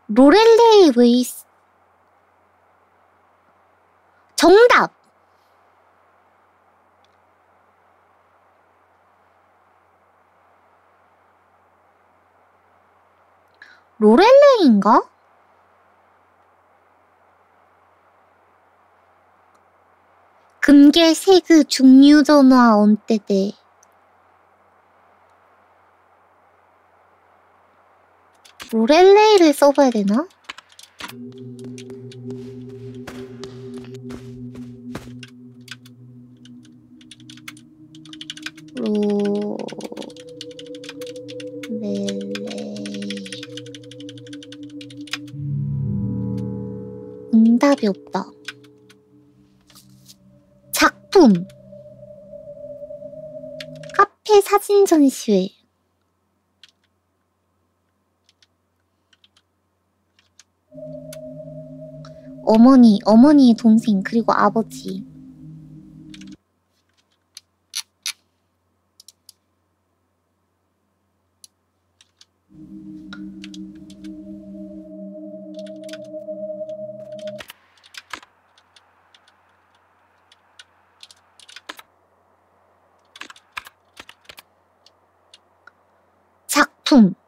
로렐레이 웨이스. 정답! 로렐레이인가? 금계 세그 중류전화 언때대. 로렐레이를 써봐야 되나? 로렐레이. 응답이 없다. 작품. 카페 사진 전시회. 어머니의 동생, 그리고 아버지. 작품.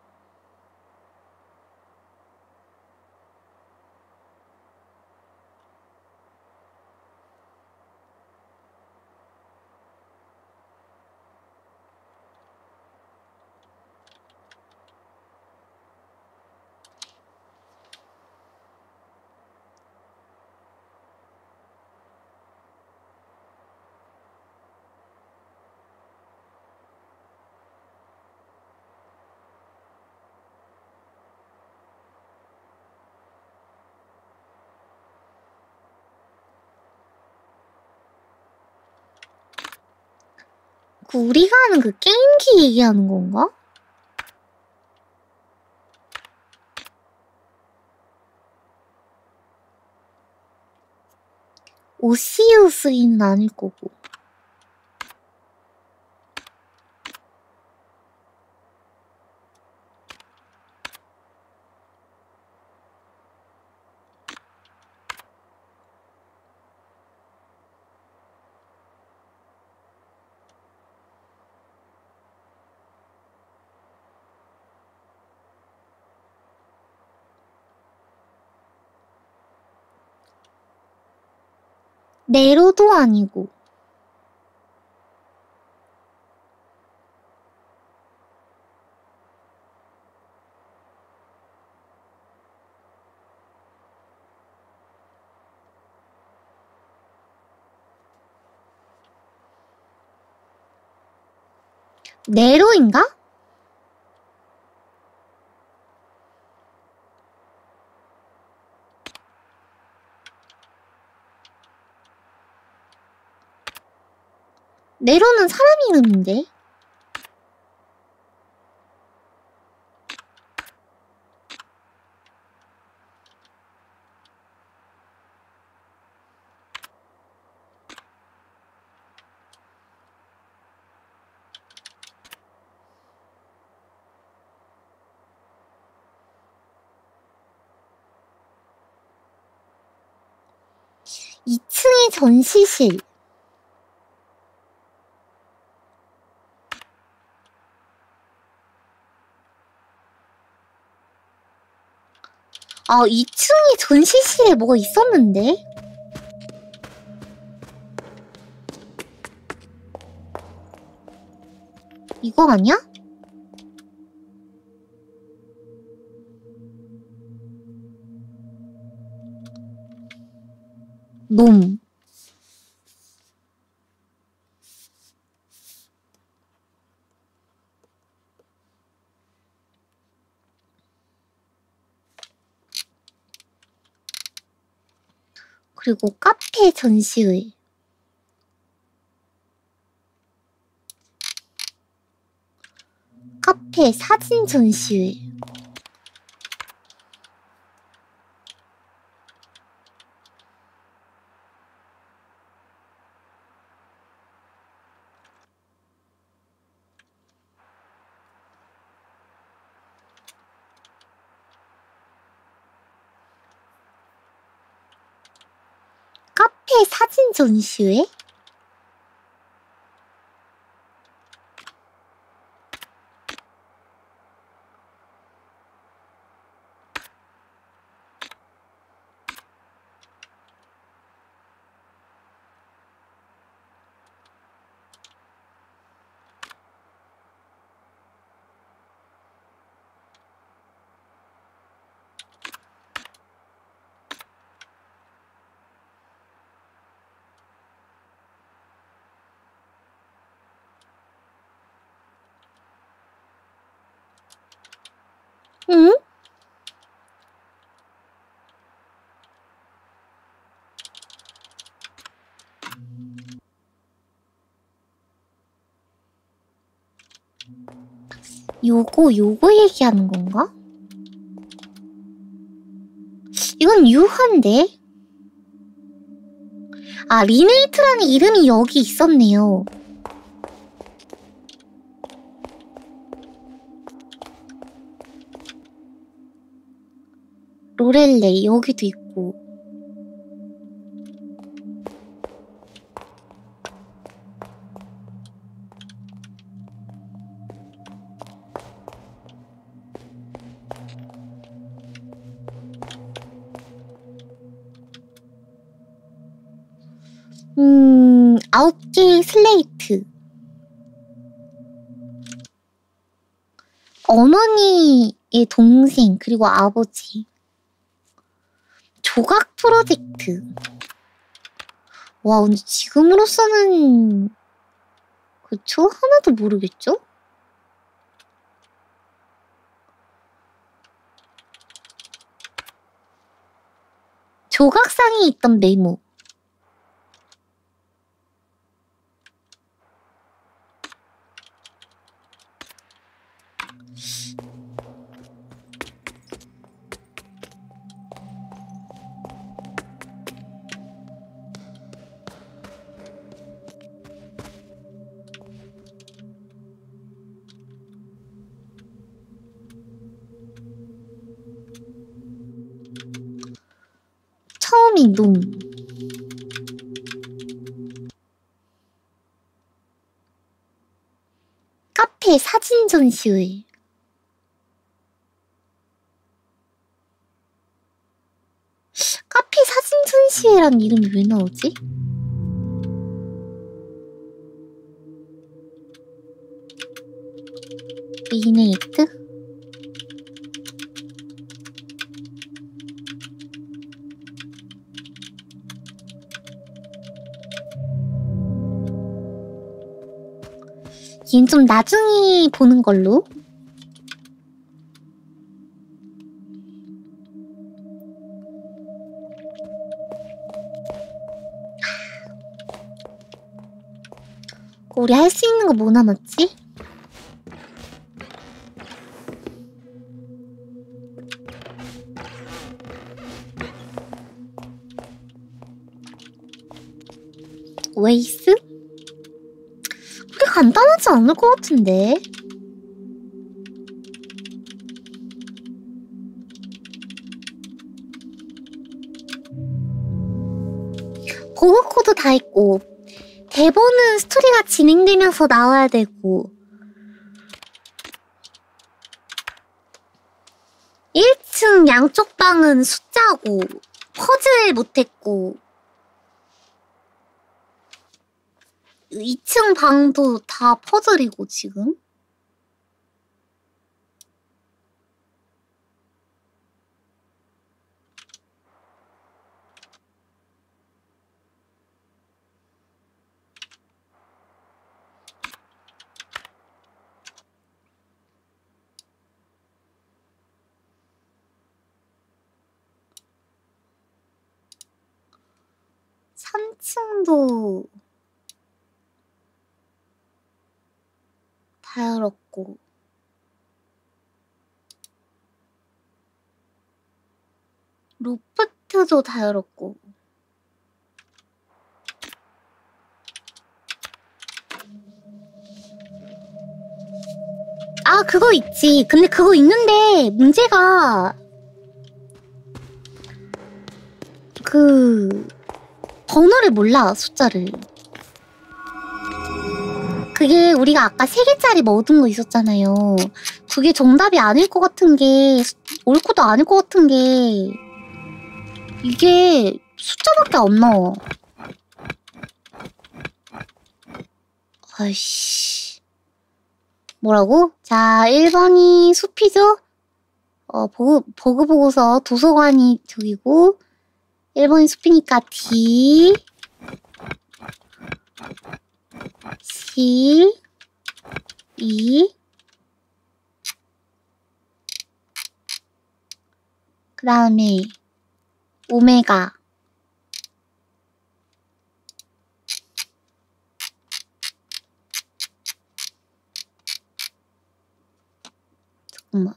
우리가 하는 그 게임기 얘기하는 건가? 오시우스는 아닐 거고. 네로도 아니고. 네로인가? 네로는 사람 이름인데? 이 층의 전시실. 아, 2층에 전시실에 뭐가 있었는데? 이거 아니야? 놈. 그리고 카페 전시회. 카페 사진 전시회. 카페 사진 전시회? 응? 요거 얘기하는 건가? 이건 유한데? 아, 리네이트라는 이름이 여기 있었네요. 로렐레이 여기도 있고. 아홉 개의 슬레이트. 어머니의 동생, 그리고 아버지. 조각 프로젝트. 와, 근데 지금으로서는 그쵸? 하나도 모르겠죠? 조각상에 있던 메모. 처음이 놈. 카페 사진 전시회. 카페 사진 전시회란 이름이 왜 나오지? 리네이트? 얘는 좀 나중에 보는 걸로. 우리 할 수 있는 거 뭐 남았지? 웨이스? 그게 간단하지 않을 것 같은데. 버그 코드 다 있고, 대본은 스토리가 진행되면서 나와야 되고, 1층 양쪽 방은 숫자고, 퍼즐 못했고, 2층 방도 다 퍼즐이고 지금? (3층도) 다 열었고, 로프트도 다 열었고. 아, 그거 있지. 근데 그거 있는데 문제가 번호를 몰라, 숫자를. 그게 우리가 아까 3개짜리 뭐 얻은 거 있었잖아요. 그게 정답이 아닐 것 같은 게, 옳고도 아닐 것 같은 게, 이게 숫자밖에 안 나와. 아이씨. 뭐라고? 자, 1번이 숲이죠? 버그 보고서 도서관이 저기고, 1번이 숲이니까 D, C, E, 그 다음에 오메가. 잠깐만.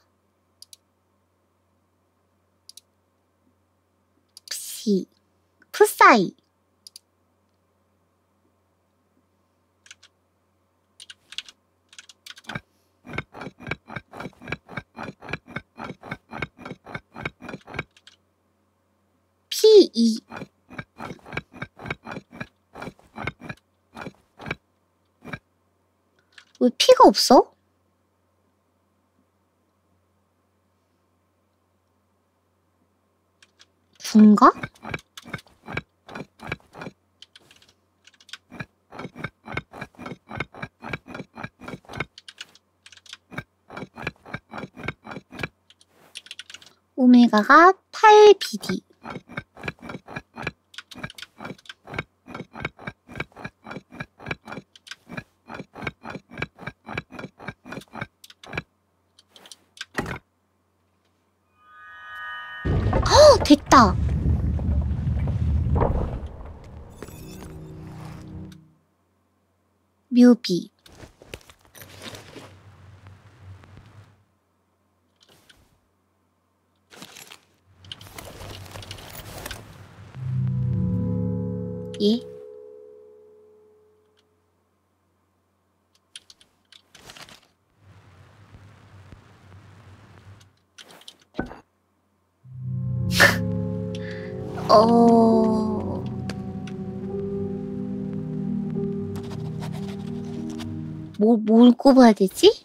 P, 푸사이. P2. 왜 P가 없어? 군가? 오메가가 8BD. 됐다. 뮤비. 예? 뭘 꼽아야 되지?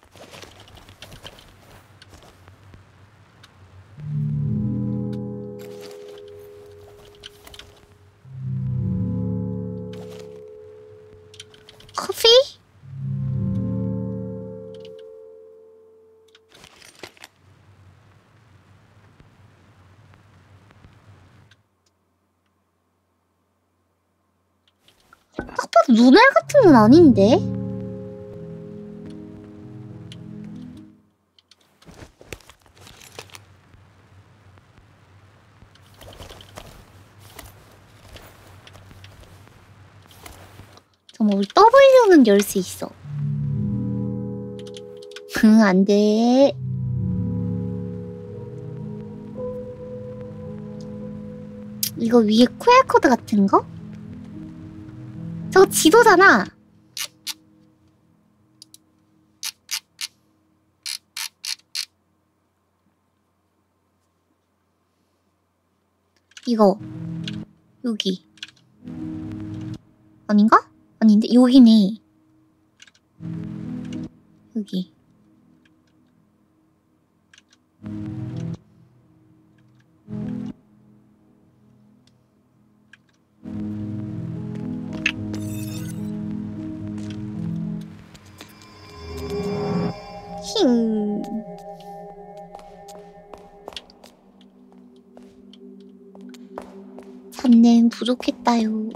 커피? 딱 봐도 눈알 같은 건 아닌데? 잠깐만, 우리 W는 열 수 있어. 안 돼. 이거 위에 QR코드 같은 거? 저거 지도잖아. 이거. 여기. 아닌가? 아닌데? 여기네. 여기. 힝. 잡내는 부족했다요.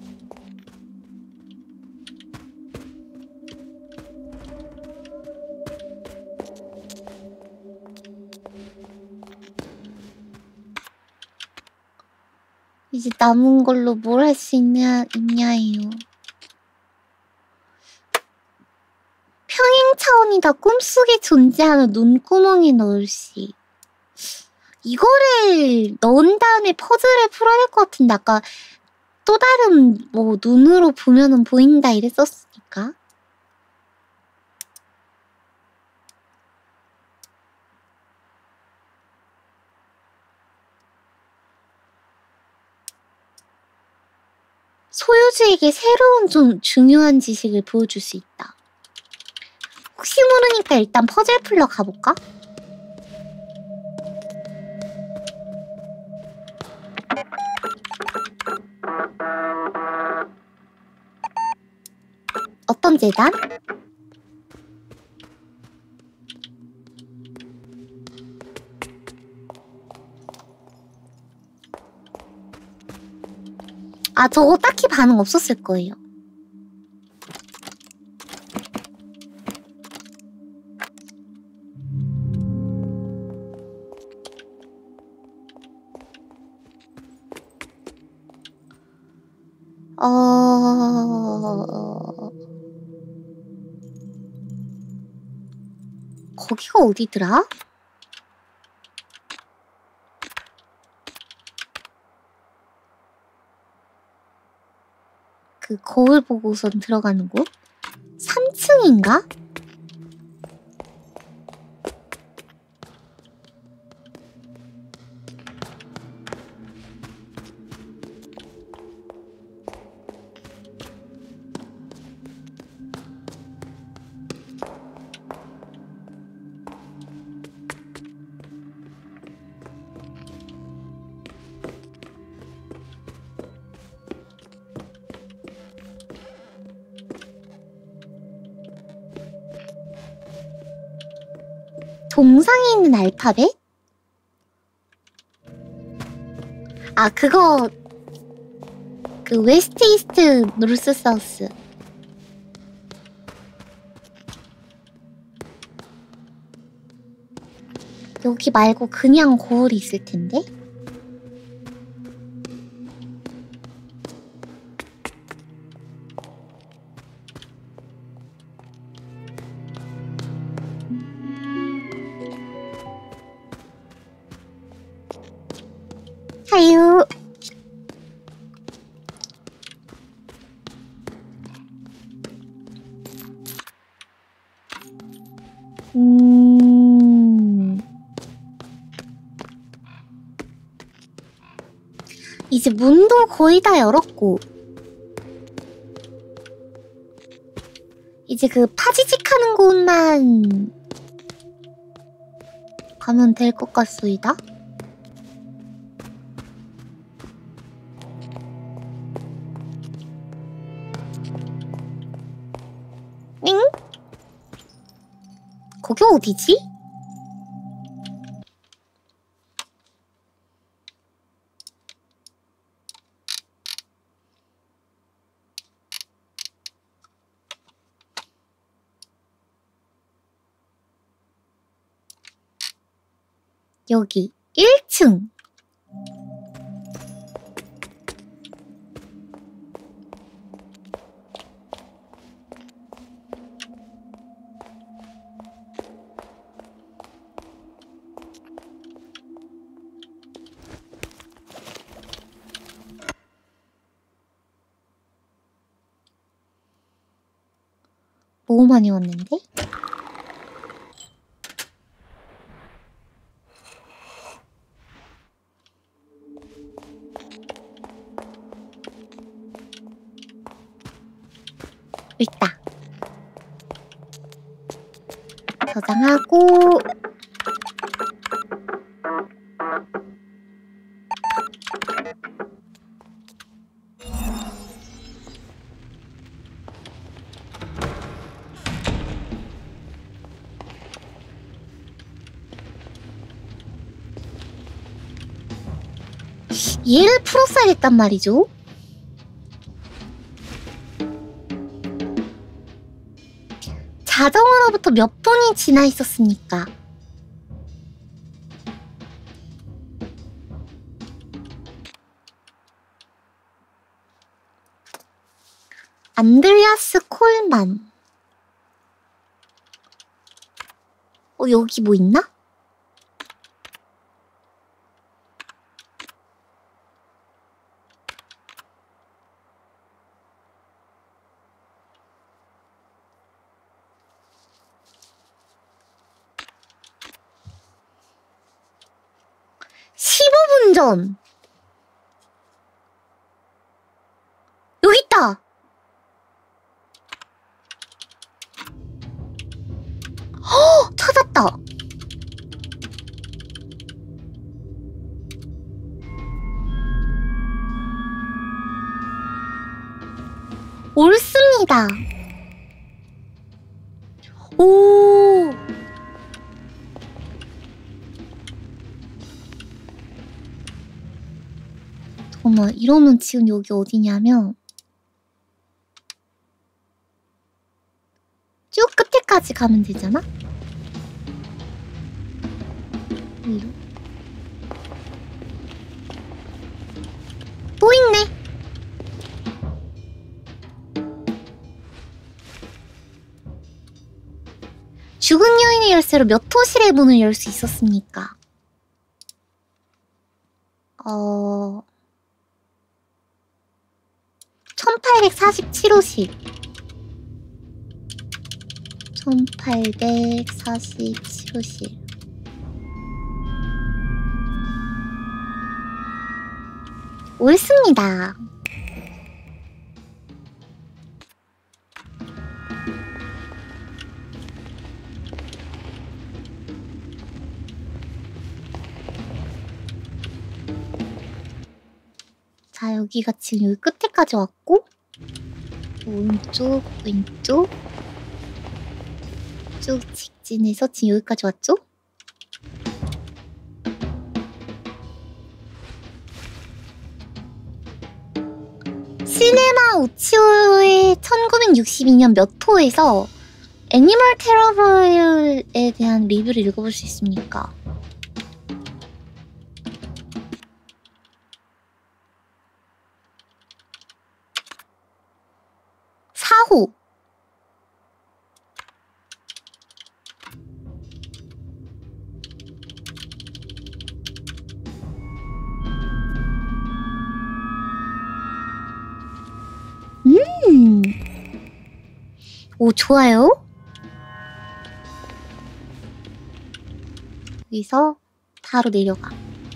이제 남은 걸로 뭘 할 수 있냐예요. 평행 차원이다 꿈속에 존재하는 눈구멍에 넣을시. 이거를 넣은 다음에 퍼즐을 풀어야 될 것 같은데 아까 또 다른 뭐 눈으로 보면은 보인다 이랬었으니까. 소유주에게 새로운 좀 중요한 지식을 보여줄 수 있다. 혹시 모르니까 일단 퍼즐 풀러 가볼까? 어떤 재단? 아, 저거 딱히 반응 없었을 거예요. 거기가 어디더라? 그 거울 보고선 들어가는 곳? 3층인가? 동상에 있는 알파벳? 아, 그거 그 웨스트 이스트 노스 사우스. 여기 말고 그냥 거울이 있을 텐데? 하유. 이제 문도 거의 다 열었고 이제 그 파지직하는 곳만 가면 될 것 같소이다. 응? 거기 어디지? 여기 1층. 너무 많이 왔는데? 있다. 저장하고 얘를 풀었어야겠단 말이죠. 자정으로부터 몇 분이 지나 있었으니까. 안드레아스 콜만. 여기 뭐 있나? 전. 뭐야? 옳습니다. 오. 잠깐만, 이러면 지금 여기 어디냐면 쭉 끝에까지 가면 되잖아? 위로. 또 있네. 죽은 여인의 열쇠로 몇 호실의 문을 열 수 있었습니까? 1847호실. 1847호실. 옳습니다. 자, 여기가 지금 여기 끝에까지 왔고, 오른쪽, 왼쪽 쭉 직진해서 지금 여기까지 왔죠? 시네마 우치오의 1962년 몇 호에서 애니멀 테러블에 대한 리뷰를 읽어볼 수 있습니까? 4호. 오, 좋아요. 여기서 바로 내려가.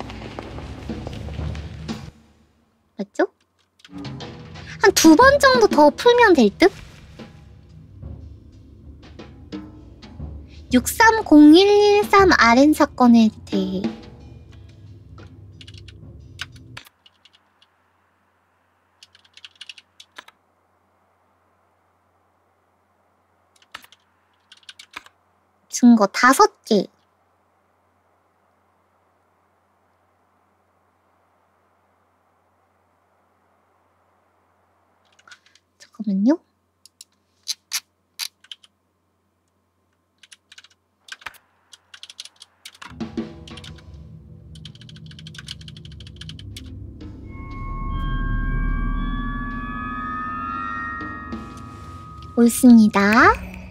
맞죠? 한 2번 정도 더 풀면 될 듯? 630113 RN 사건에 대해. 증거 5개. 잠깐만요. 옳습니다.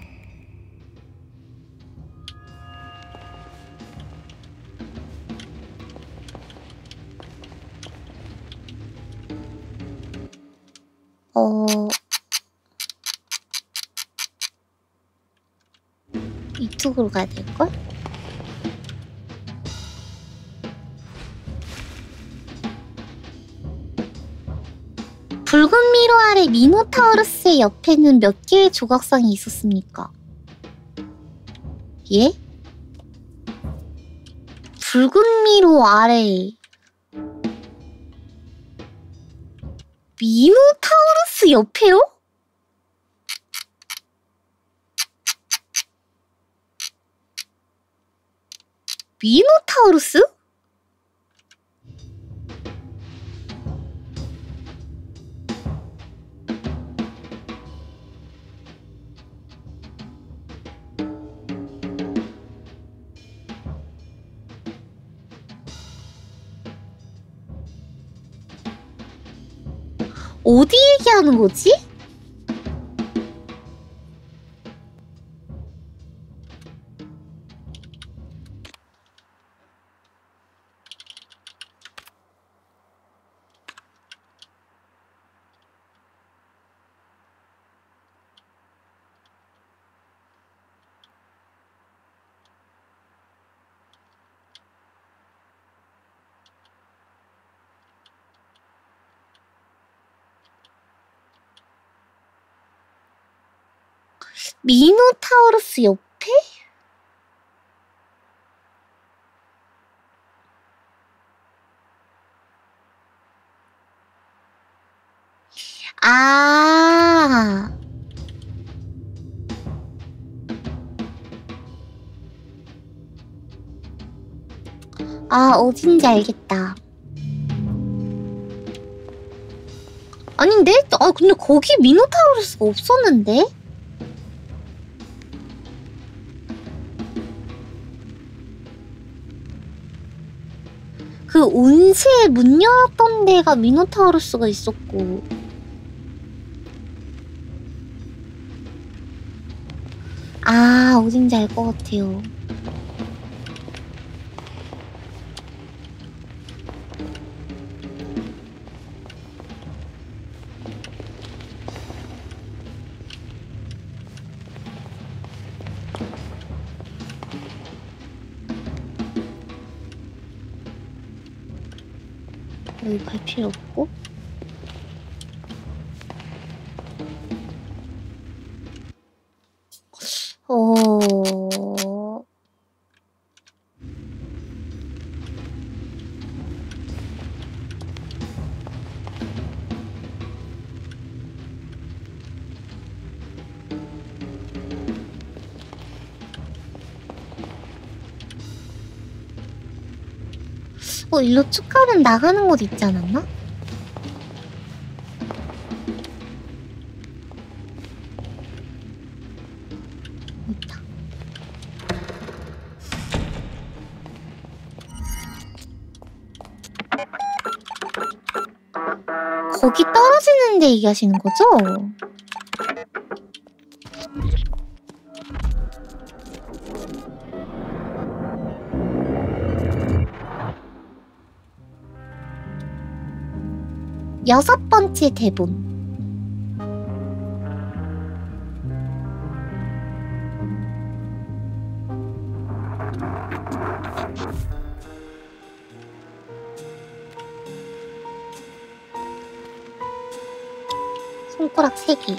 이쪽으로 가야 될걸? 붉은 미로 아래 미노타우루스의 옆에는 몇 개의 조각상이 있었습니까? 예? 붉은 미로 아래 미노타우루스 옆에요? 미노타우루스? 어디 얘기하는 거지? 미노타우루스 옆에? 아, 어딘지 알겠다. 아닌데? 아, 근데 거기 미노타우루스가 없었는데? 그 온실 문 열었던 데가 미노타우루스가 있었고. 아, 어딘지 알 것 같아요. 여기 갈 필요 없고. 일로 쭉 가면 나가는 곳 있지 않았나? 있다. 거기 떨어지는 데 얘기하시는 거죠? 6번째 대본. 손가락 3개.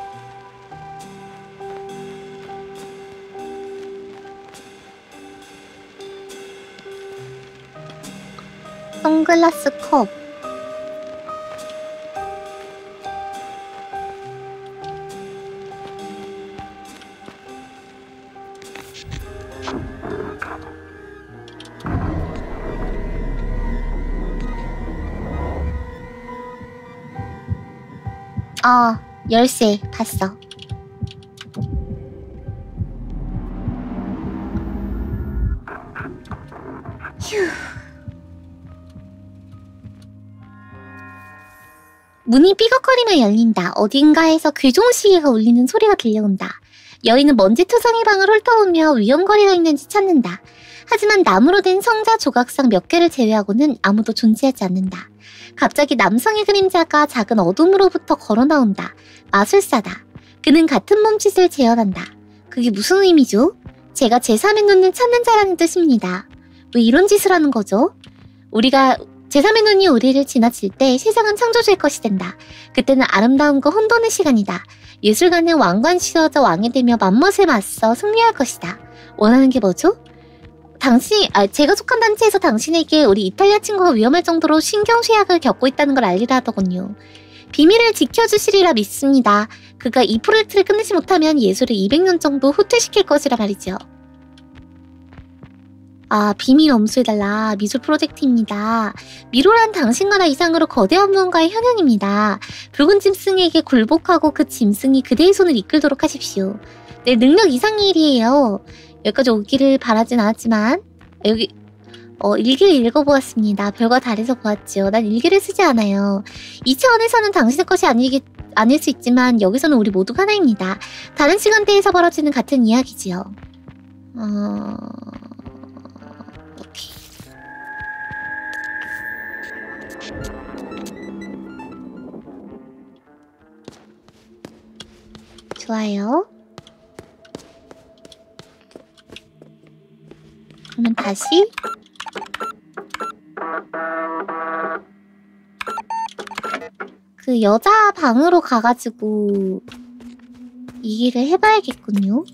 선글라스 컵. 열쇠 봤어. 휴. 문이 삐걱거리며 열린다. 어딘가에서 괴종시계가 울리는 소리가 들려온다. 여인은 먼지투성이 방을 훑어보며 위험거리가 있는지 찾는다. 하지만 나무로 된 성자 조각상 몇 개를 제외하고는 아무도 존재하지 않는다. 갑자기 남성의 그림자가 작은 어둠으로부터 걸어나온다. 마술사다. 그는 같은 몸짓을 재현한다. 그게 무슨 의미죠? 제가 제3의 눈을 찾는 자라는 뜻입니다. 왜 이런 짓을 하는 거죠? 제3의 눈이 우리를 지나칠 때 세상은 창조될 것이 된다. 그때는 아름다움과 혼돈의 시간이다. 예술가는 왕관 씌워져 왕이 되며 맘멋에 맞서 승리할 것이다. 원하는 게 뭐죠? 제가 속한 단체에서 당신에게 우리 이탈리아 친구가 위험할 정도로 신경쇠약을 겪고 있다는 걸 알리라 하더군요. 비밀을 지켜주시리라 믿습니다. 그가 이 프로젝트를 끝내지 못하면 예술을 200년 정도 후퇴시킬 것이라 말이죠. 비밀 엄수해달라. 미술 프로젝트입니다. 미로란 당신과 나 이상으로 거대한 무언가의 현현입니다. 붉은 짐승에게 굴복하고 그 짐승이 그대의 손을 이끌도록 하십시오. 네, 능력 이상의 일이에요. 여기까지 오기를 바라진 않았지만 일기를 읽어보았습니다. 별과 달에서 보았지요. 난 일기를 쓰지 않아요. 이 차원에서는 당신의 것이 아닐 수 있지만 여기서는 우리 모두가 하나입니다. 다른 시간대에서 벌어지는 같은 이야기지요. 오케이. 좋아요. 그러면 다시 그 여자 방으로 가가지고 이 일을 해봐야겠군요.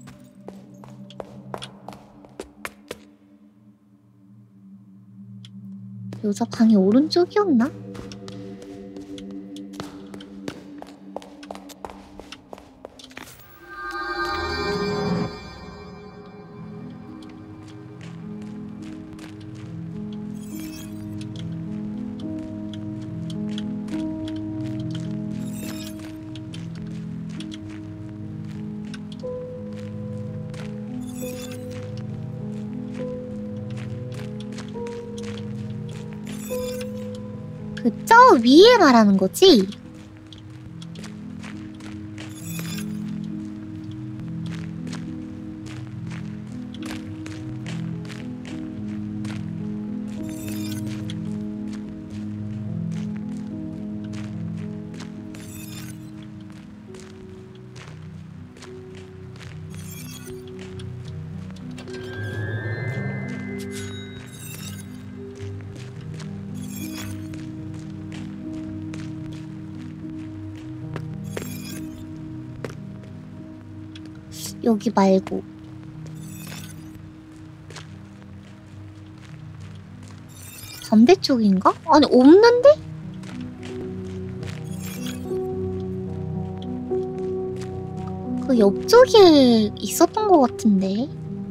여자 방이 오른쪽이었나? 그 저 위에 말하는 거지? 여기 말고 반대쪽인가? 아니 없는데? 그 옆쪽에 있었던 것 같은데.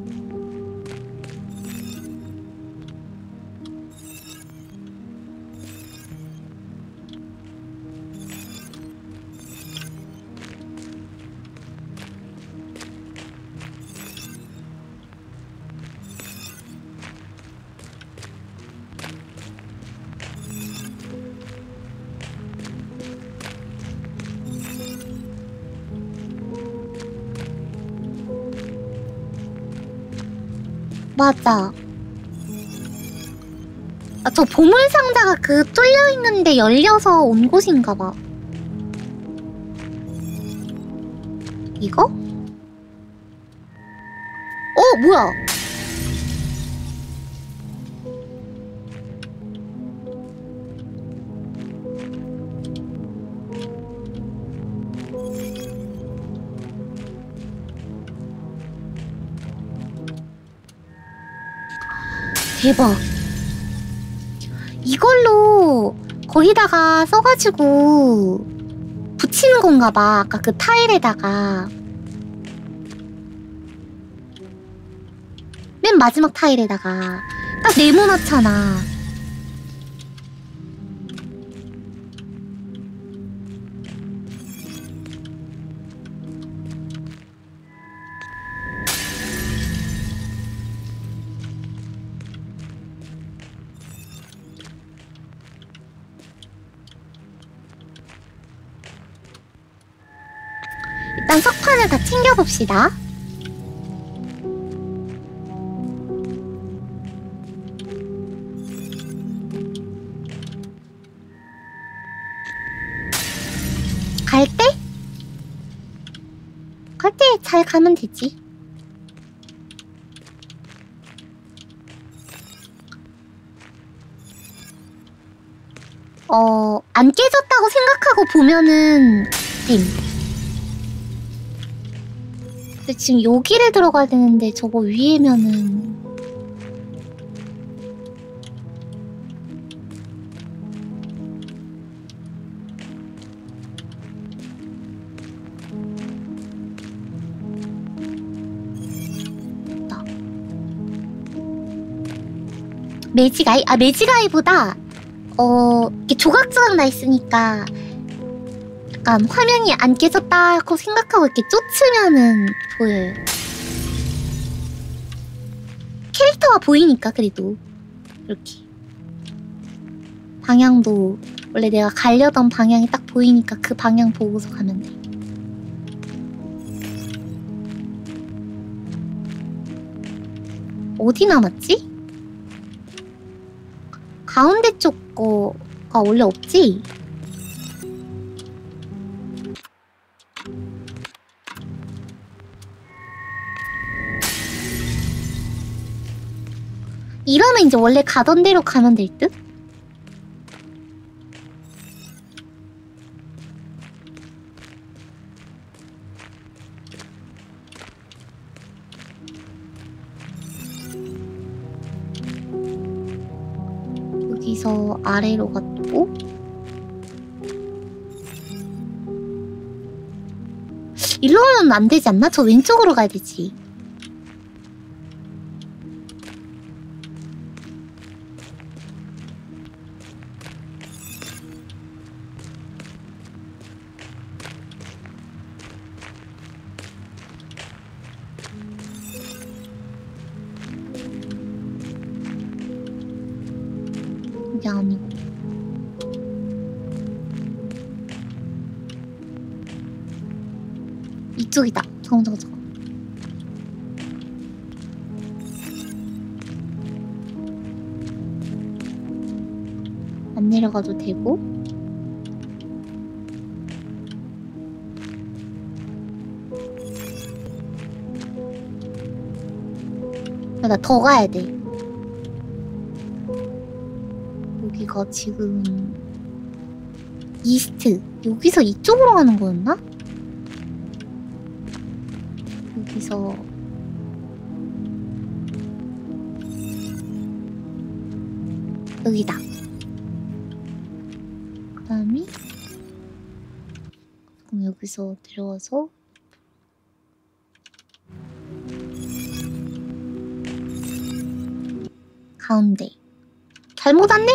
맞아. 아, 저 보물상자가 그 뚫려있는데 열려서 온 곳인가봐. 이거? 뭐야? 대박. 이걸로 거기다가 써가지고 붙이는 건가봐. 아까 그 타일에다가. 맨 마지막 타일에다가 딱 네모나잖아. 일단 석판을 다 챙겨봅시다. 갈 때? 갈 때 잘 가면 되지. 안 깨졌다고 생각하고 보면은 됨. 근데 지금 여기를 들어가야 되는데 저거 위에면은 매지가이? 아, 매지가이보다 이렇게 조각조각 나 있으니까 약간 화면이 안 깨졌다고 생각하고 이렇게 쫓으면은 보여요. 캐릭터가 보이니까. 그래도 이렇게 방향도 원래 내가 가려던 방향이 딱 보이니까 그 방향 보고서 가면 돼. 어디 남았지? 가운데 쪽 거가 원래 없지? 이러면 이제 원래 가던 대로 가면 될 듯? 여기서 아래로 갔고 일로 가면 안 되지 않나? 저 왼쪽으로 가야 되지. 이게 아니고 저기다. 잠깐. 안 내려가도 되고. 나 더 가야 돼. 여기가 지금 이스트. 여기서 이쪽으로 가는 거였나? 여기서 여기다. 그 다음에 그럼 여기서 내려와서 가운데. 잘못 왔네?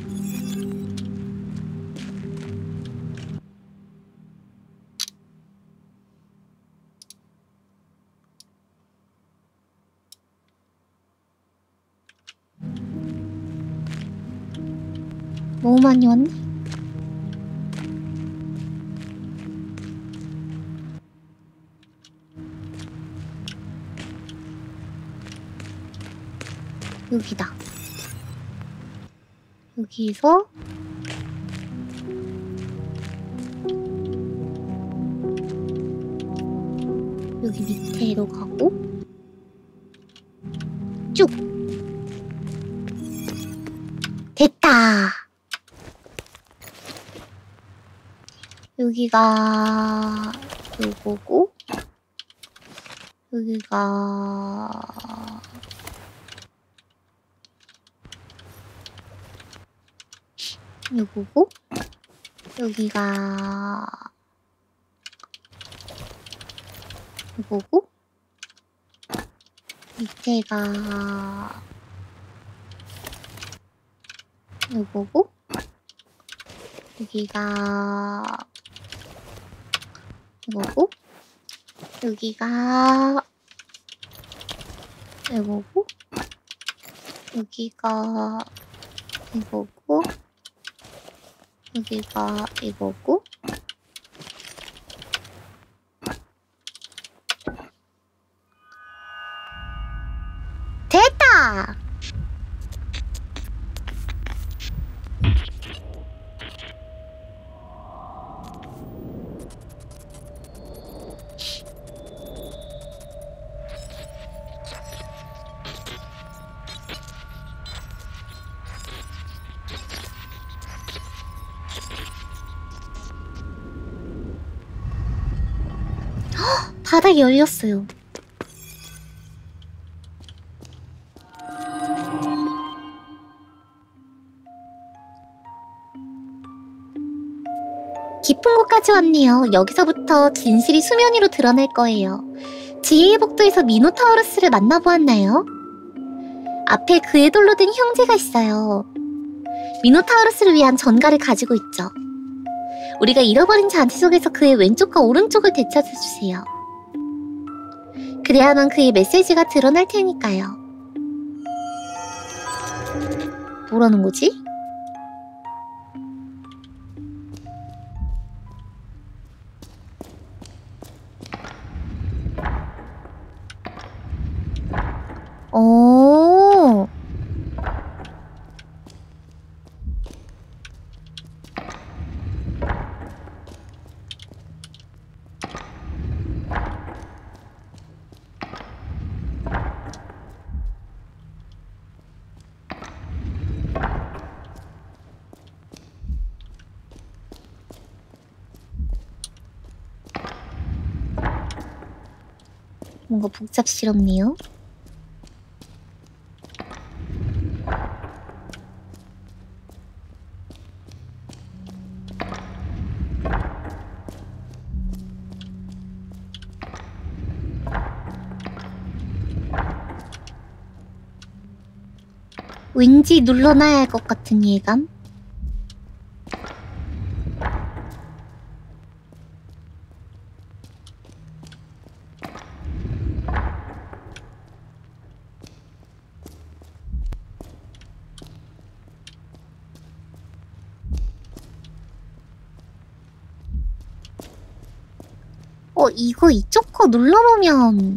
너무 많이 왔네? 여기다. 여기서 여기 밑에로 가고 쭉! 됐다! 여기가 요거고 여기가 요거고 여기가 요거고 밑에가 요거고 여기가 이거고 여기가 이거고 여기가 이거고 여기가 이거고 됐다! 바닥이 열렸어요. 깊은 곳까지 왔네요. 여기서부터 진실이 수면 위로 드러날 거예요. 지혜의 복도에서 미노타우루스를 만나보았나요? 앞에 그의 돌로 된 형제가 있어요. 미노타우루스를 위한 전가를 가지고 있죠. 우리가 잃어버린 잔치 속에서 그의 왼쪽과 오른쪽을 되찾아주세요. 그래야만 그의 메시지가 드러날 테니까요. 뭐라는 거지? 오. 뭔가 복잡스럽네요. 왠지 눌러놔야 할 것 같은 예감? 이거 이쪽 거 눌러보면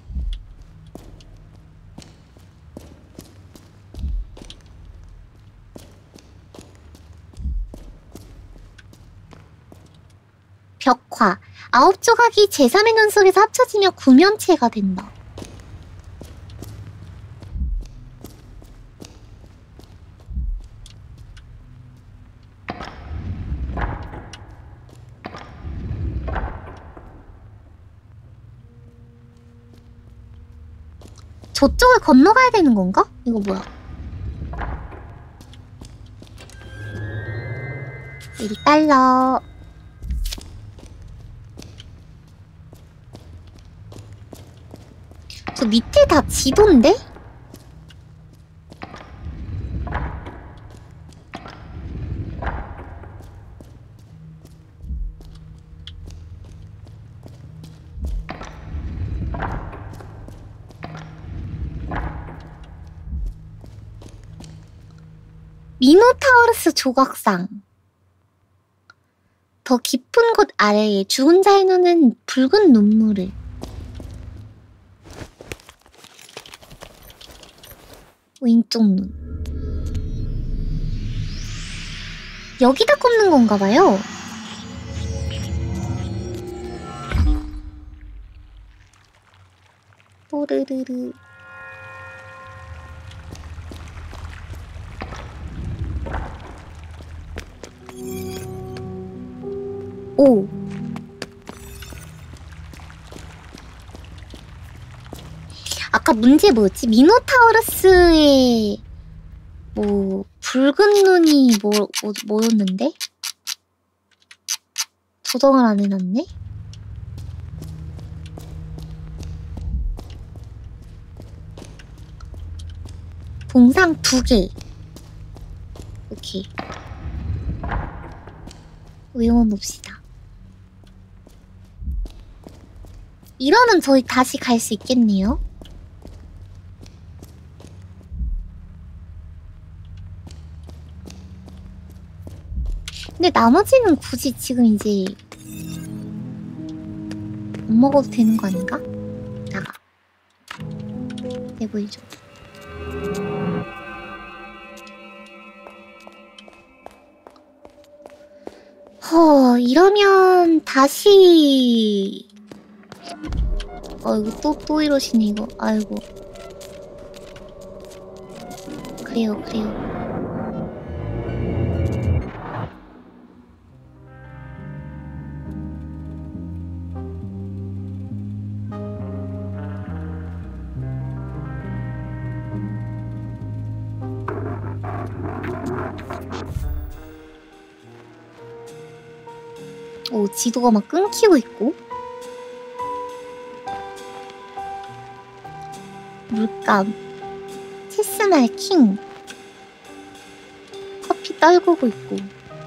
벽화 9조각이 제3의 눈 속에서 합쳐지며 구면체가 된다. 저쪽을 건너가야 되는 건가? 이거 뭐야? $1. 저 밑에 다 지도인데? 미노타우루스 조각상. 더 깊은 곳 아래에 죽은 자의 눈은 붉은 눈물을. 왼쪽 눈. 여기다 꼽는 건가봐요. 뽀르르르. 오. 아까 문제 뭐였지? 미노타우루스의 뭐 붉은 눈이 뭐였는데? 조정을 안 해놨네? 동상 2개. 오케이. 외워놓읍시다. 이러면 저희 다시 갈 수 있겠네요. 근데 나머지는 굳이 지금 이제 못 먹어도 되는 거 아닌가? 나가. 내보이죠. 이러면 다시 이거 또 이러시네 이거. 아이고. 그래요. 오, 지도가 막 끊기고 있고. 물감. 체스말 킹. 커피 떨구고 있고.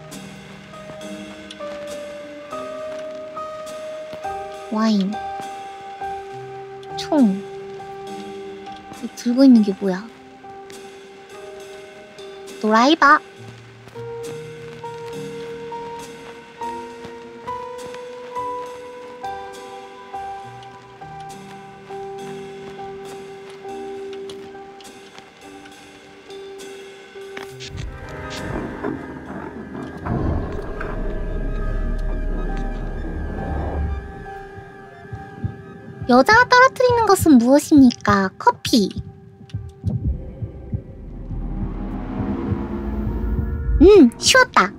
와인. 총. 들고 있는 게 뭐야? 노라이바. 여자가 떨어뜨리는 것은 무엇입니까? 커피. 쉬웠다.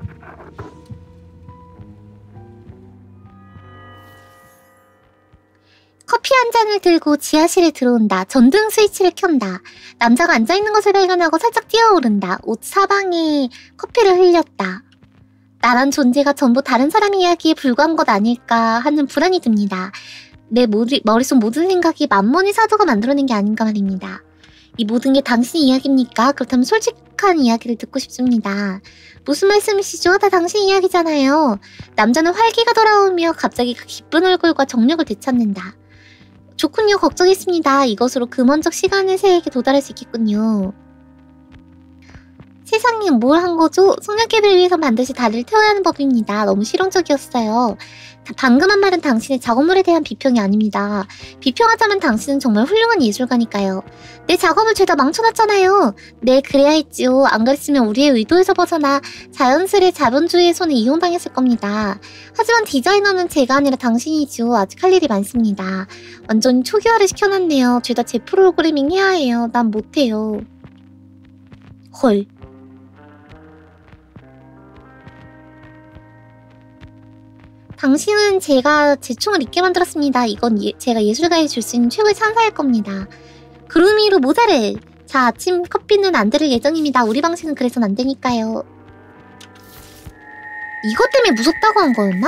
커피 한 잔을 들고 지하실에 들어온다. 전등 스위치를 켠다. 남자가 앉아있는 것을 발견하고 살짝 뛰어오른다. 옷 사방에 커피를 흘렸다. 나란 존재가 전부 다른 사람의 이야기에 불과한 것 아닐까 하는 불안이 듭니다. 내 머릿속 모든 생각이 만몬의 사도가 만들어낸 게 아닌가 말입니다. 이 모든 게 당신 이야기입니까? 그렇다면 솔직한 이야기를 듣고 싶습니다. 무슨 말씀이시죠? 다 당신 이야기잖아요. 남자는 활기가 돌아오며 갑자기 그 기쁜 얼굴과 정력을 되찾는다. 좋군요. 걱정했습니다. 이것으로 금원적 시간의 새에게 도달할 수 있겠군요. 세상에 뭘 한 거죠? 송년회를 위해서 반드시 달을 태워야 하는 법입니다. 너무 실용적이었어요. 방금 한 말은 당신의 작업물에 대한 비평이 아닙니다. 비평하자면 당신은 정말 훌륭한 예술가니까요. 내 작업을 죄다 망쳐놨잖아요. 네, 그래야 했지요. 안 그랬으면 우리의 의도에서 벗어나 자연스레 자본주의의 손에 이용당했을 겁니다. 하지만 디자이너는 제가 아니라 당신이지요. 아직 할 일이 많습니다. 완전히 초기화를 시켜놨네요. 죄다 제 프로그래밍 해야 해요. 난 못해요. 헐. 당신은 제가 제 총을 잊게 만들었습니다. 이건 제가 예술가에 줄 수 있는 최고의 찬사일 겁니다. 그루미로 모자를! 자, 아침 커피는 안 들을 예정입니다. 우리 방식은 그래선 안 되니까요. 이것 때문에 무섭다고 한 거였나?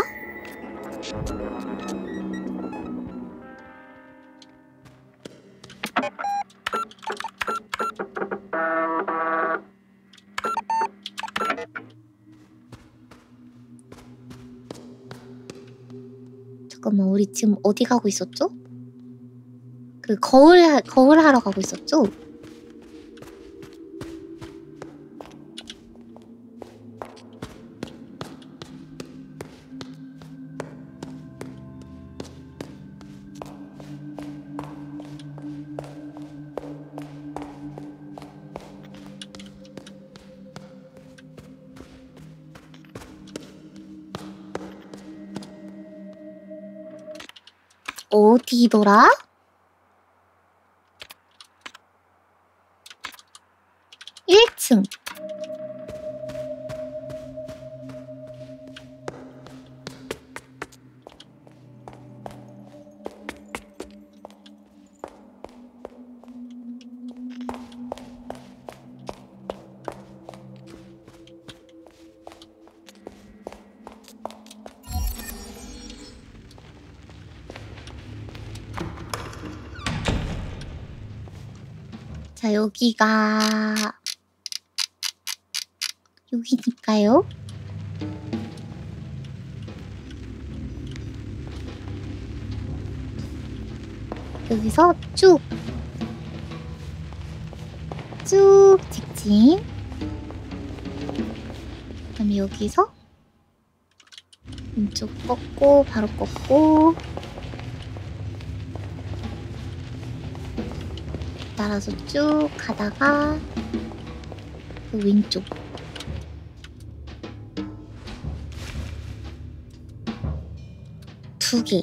잠깐만, 우리 지금 어디 가고 있었죠? 그 거울 하러 가고 있었죠? 어디더라? (1층) 자, 여기니까요. 여기서 쭉 직진. 그다음에 여기서 왼쪽 꺾고 바로 꺾고 따라서 쭉 가다가 그 왼쪽 두 개.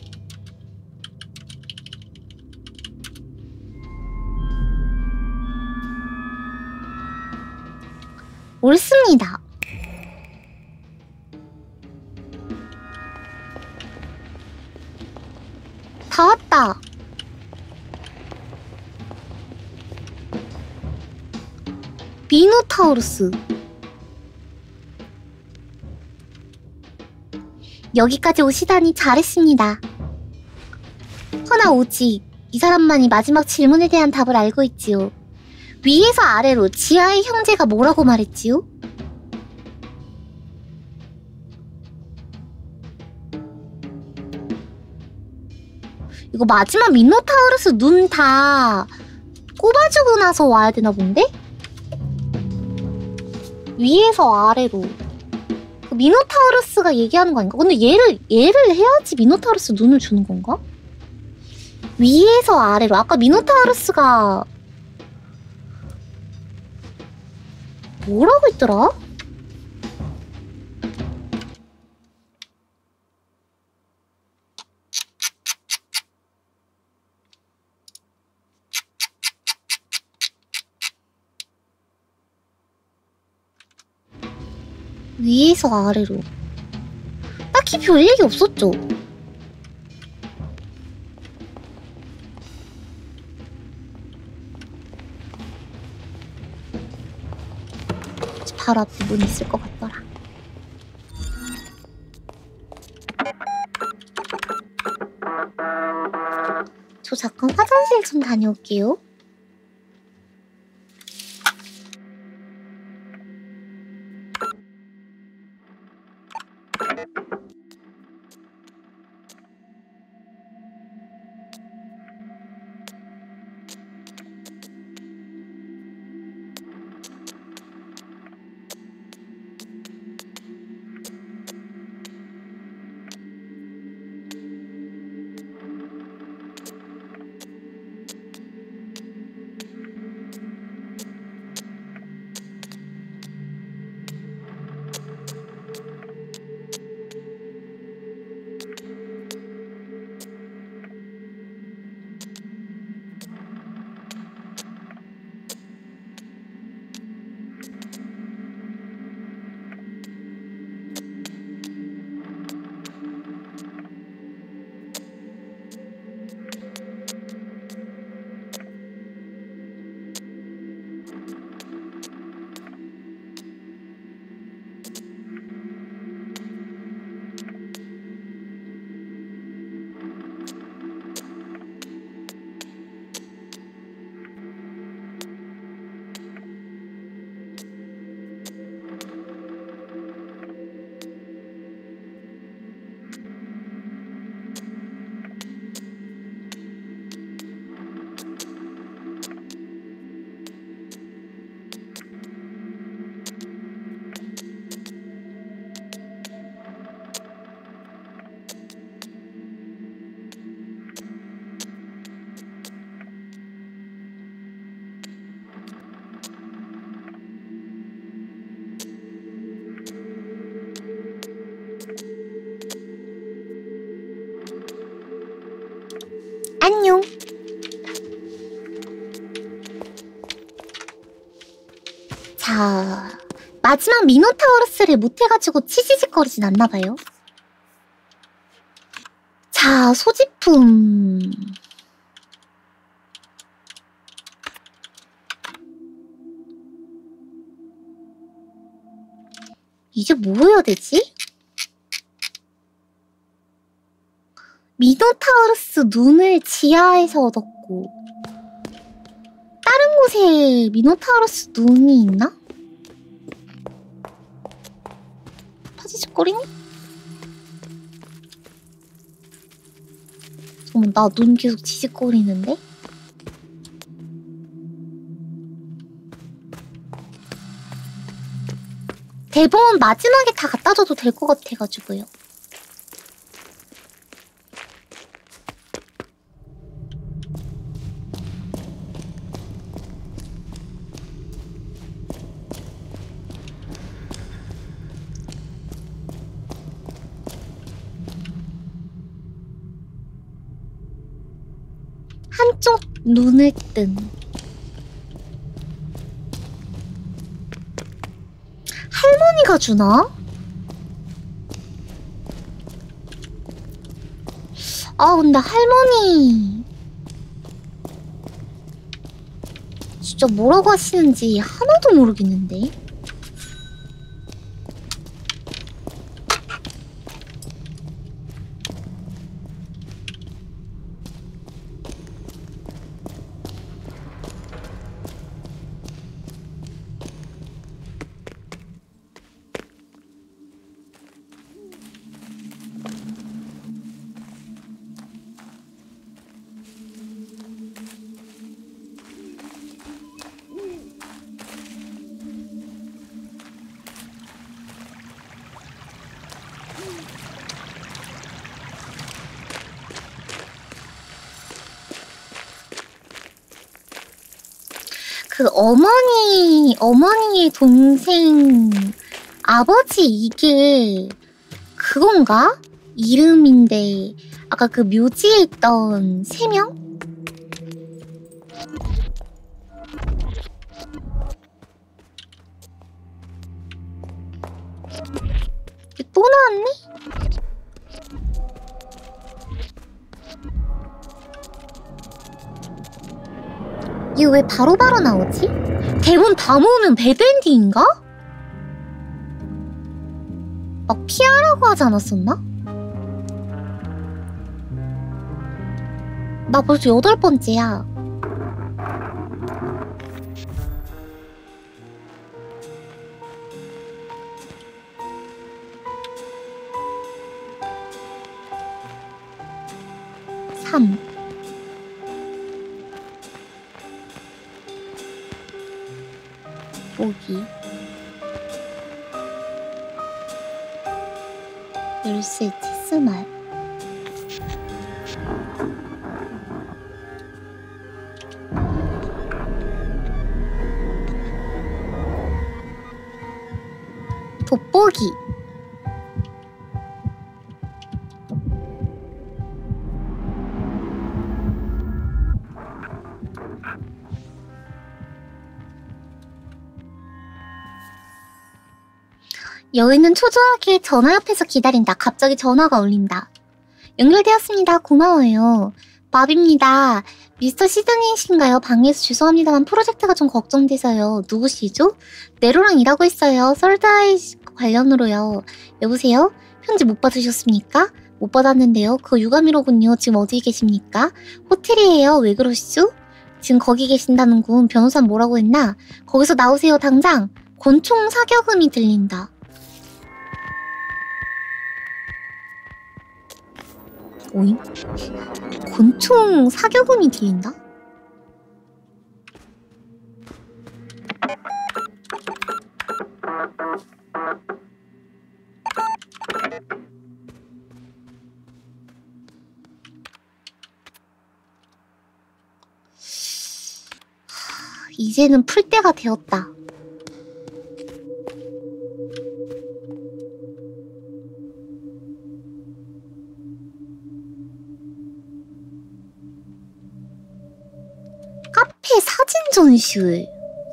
옳습니다. 다 왔다. 미노타우루스. 여기까지 오시다니 잘했습니다. 허나 오직 이 사람만이 마지막 질문에 대한 답을 알고 있지요. 위에서 아래로 지하의 형제가 뭐라고 말했지요? 이거 마지막 미노타우루스 눈 다 꼽아주고 나서 와야 되나 본데? 위에서 아래로. 그 미노타우루스가 얘기하는 거 아닌가? 근데 얘를 해야지 미노타우루스 눈을 주는 건가? 위에서 아래로. 아까 미노타우루스가 뭐라고 했더라? 위에서 아래로. 딱히 별 얘기 없었죠? 바로 앞에 문 있을 것 같더라. 저 잠깐 화장실 좀 다녀올게요. 안녕. 자, 마지막 미노타우루스를 못해가지고 치지직거리진 않나봐요. 자, 소지품. 이제 뭐 해야 되지? 미노타우루스 눈을 지하에서 얻었고 다른 곳에 미노타우루스 눈이 있나? 파지직거리니? 잠깐만, 나 눈 계속 지직거리는데? 대본 마지막에 다 갖다 줘도 될 것 같아가지고요. 한쪽 눈을 뜬 할머니가 주나? 아, 근데 할머니 진짜 뭐라고 하시는지 하나도 모르겠는데. 그 어머니의 동생 아버지 이게 그건가? 이름인데 아까 그 묘지에 있던 3명? 또 나왔네? 이거 왜 바로바로 나오지? 대본 다 모으면 배드엔딩인가? 막 피하라고 하지 않았었나? 나 벌써 8번째야. 보기 열쇠 치스말 돋보기 여인은 초조하게 전화 옆에서 기다린다. 갑자기 전화가 울린다. 연결되었습니다. 고마워요. 밥입니다. 미스터 시드니이신가요? 방해해서 죄송합니다만 프로젝트가 좀 걱정돼서요. 누구시죠? 네로랑 일하고 있어요. 썰드아이 관련으로요. 여보세요? 편지 못 받으셨습니까? 못 받았는데요. 그거 유감이로군요. 지금 어디 계십니까? 호텔이에요. 왜 그러시죠? 지금 거기 계신다는군. 변호사는 뭐라고 했나? 거기서 나오세요. 당장. 권총 사격음이 들린다. 오잉? 권총 사격음이 들린다? 이제는 풀 때가 되었다. 전시회.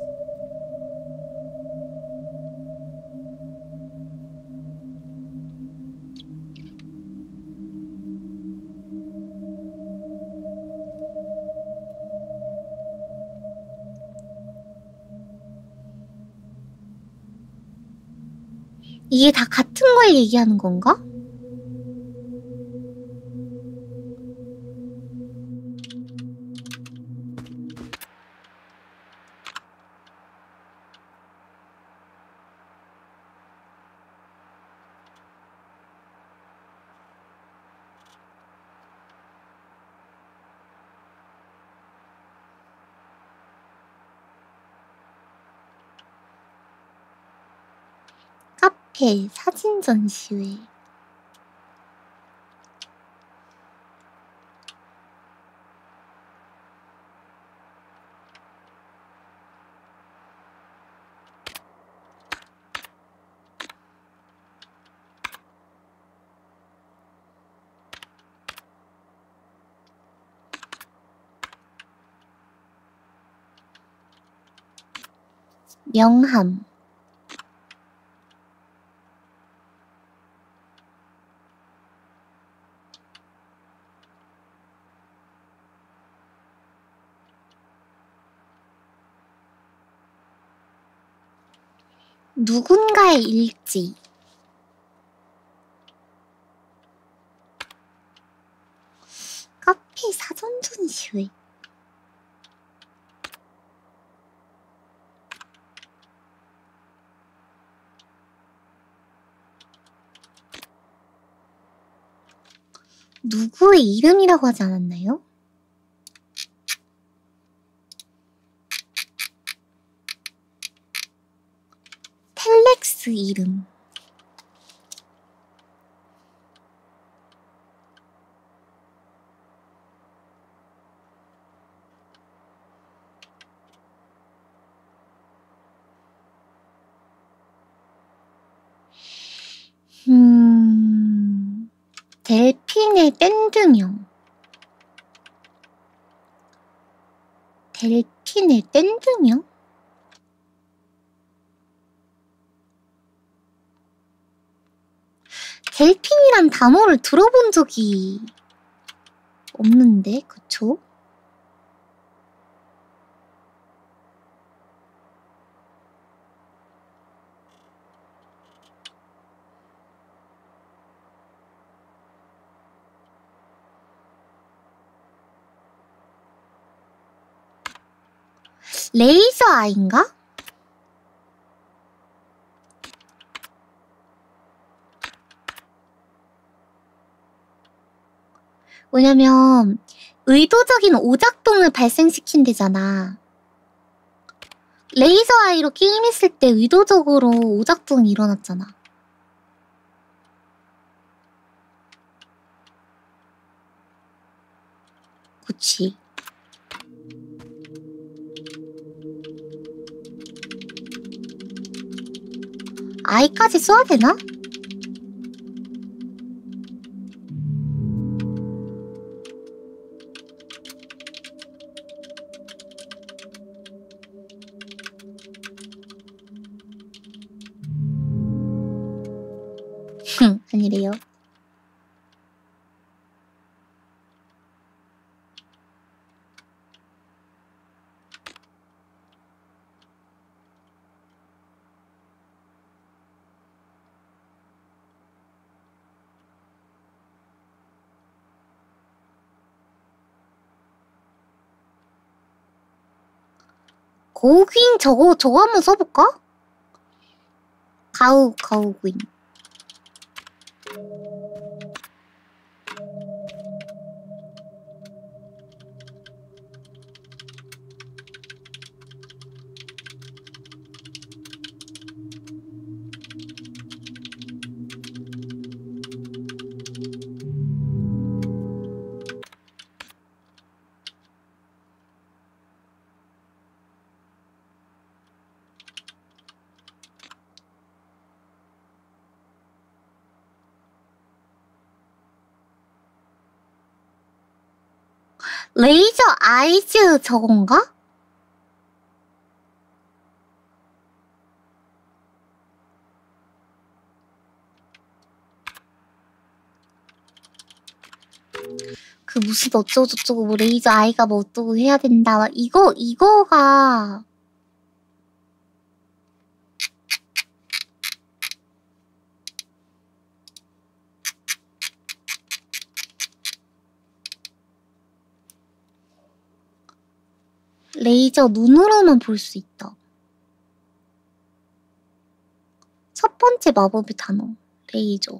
이게 다 같은 걸 얘기하는 건가? 카페, 사진 전시회. 명함. 누군가의 일지. 카페 사전 전시회. 누구의 이름이라고 하지 않았나요? 텔렉스 이름. 델핀의 밴드명. 델핀의 밴드명? 델핀이란 단어를 들어본 적이 없는데, 그쵸? 레이저 아이인가? 왜냐면 의도적인 오작동을 발생시킨대잖아. 레이저 아이로 게임했을 때 의도적으로 오작동이 일어났잖아. 그치. 아이까지 써야 되나? 아니래요. 고우긴 저거 한번 써볼까? 가우구인. 레이저 아이즈 저건가? 그 무슨 어쩌고저쩌고 뭐 레이저 아이가 뭐 어쩌고 해야 된다 막 이거가 레이저 눈으로만 볼 수 있다. 첫 번째 마법의 단어 레이저.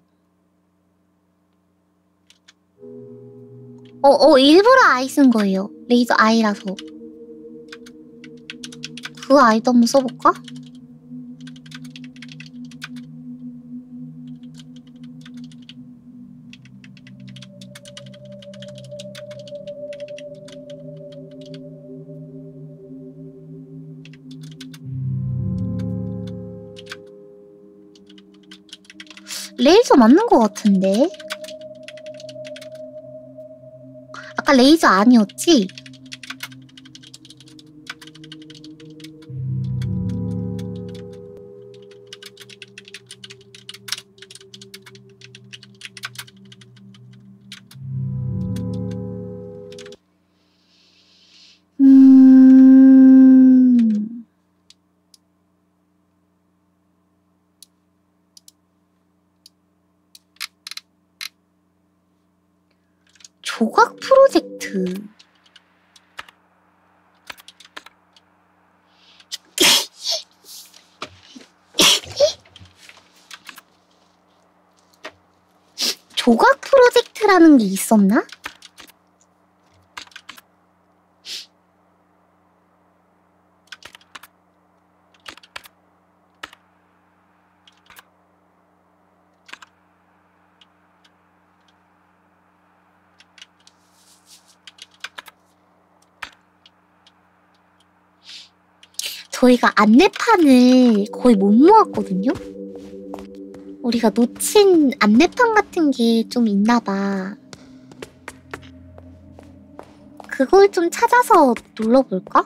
일부러 아이 쓴 거예요. 레이저 아이라서. 그 아이도 한번 써볼까? 레이저 맞는 거 같은데? 아까 레이저 아니었지? 조각 프로젝트. 조각 프로젝트라는 게 있었나? 저희가 안내판을 거의 못 모았거든요? 우리가 놓친 안내판 같은 게 좀 있나봐. 그걸 좀 찾아서 눌러볼까?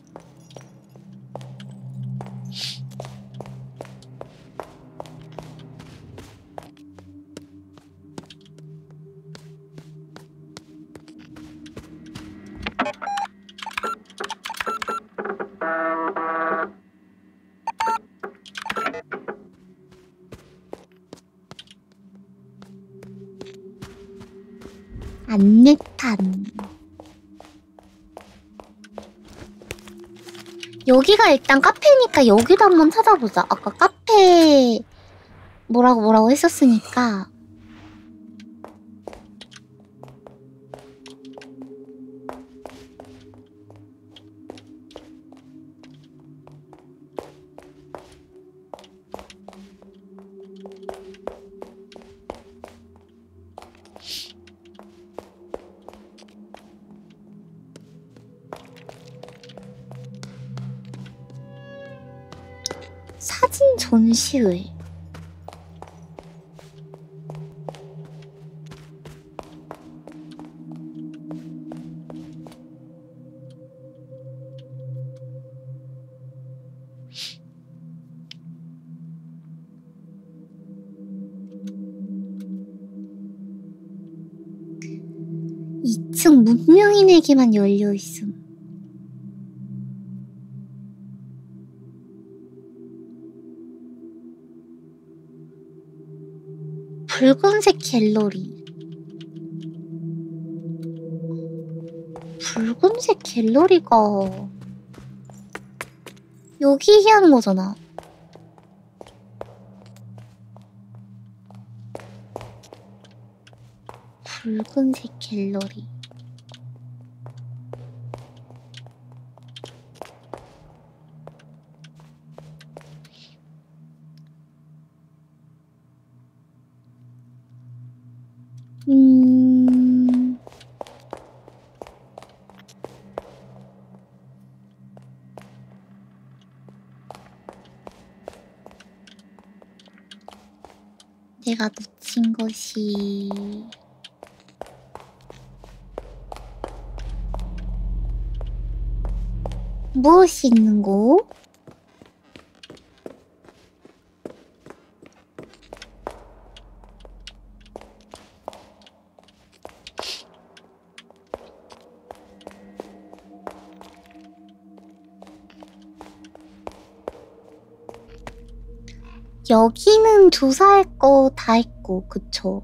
안내판. 여기가 일단 카페니까 여기도 한번 찾아보자. 아까 카페 뭐라고 했었으니까. 사진 전시회. 이 층 문명인에게만 열려있음. 붉은색 갤러리. 붉은색 갤러리가 여기 얘기하는 거잖아. 붉은색 갤러리. 내가 놓친 것이 무엇이 있는고? 여기는 조사할 거 다 했고, 그쵸?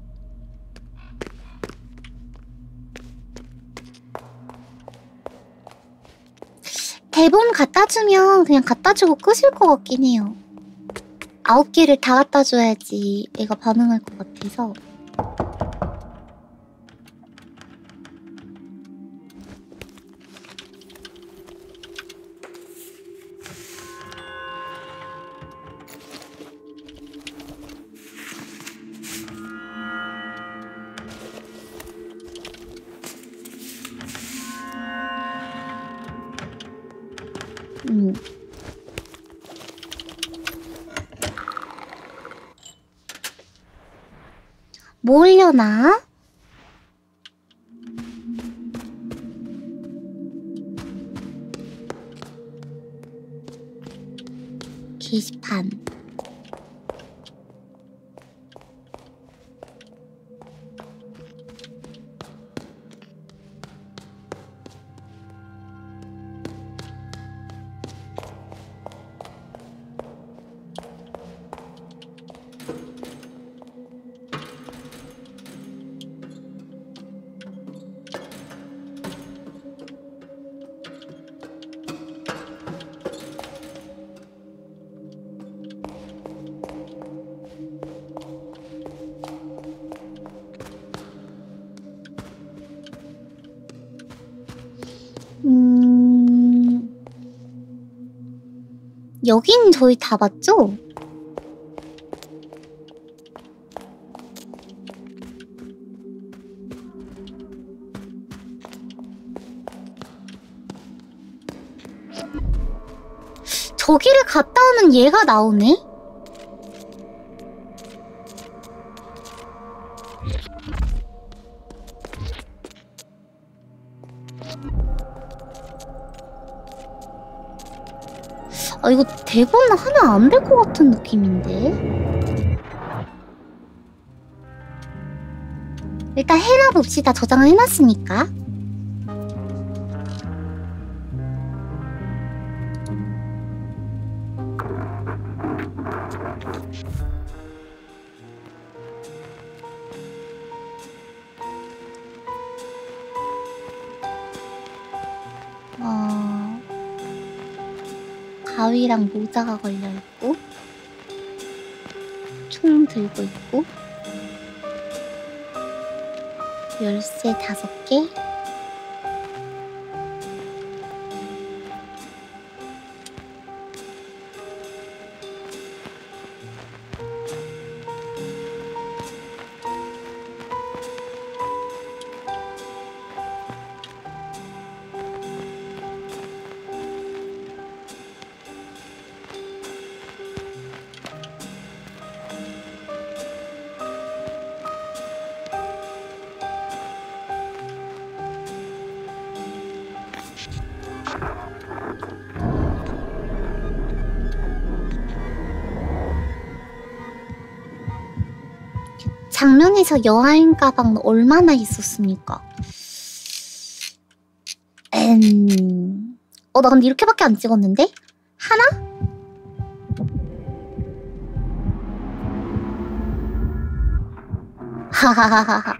대본 갖다 주면 그냥 갖다 주고 끄실 것 같긴 해요. 9개를 다 갖다 줘야지 얘가 반응할 것 같아서. 뭐 올려나? 게시판. 여긴 저희 다 봤죠? 저기를 갔다 오면 얘가 나오네? 아, 이거 대본 하면 안 될 것 같은 느낌인데? 일단 해놔봅시다. 저장을 해놨으니까. 가위랑 모자가 걸려있고 총 들고 있고 열쇠 5개. 장면에서 여하인 가방 얼마나 있었습니까? 나 근데 이렇게밖에 안 찍었는데? 하나? 하하하하하.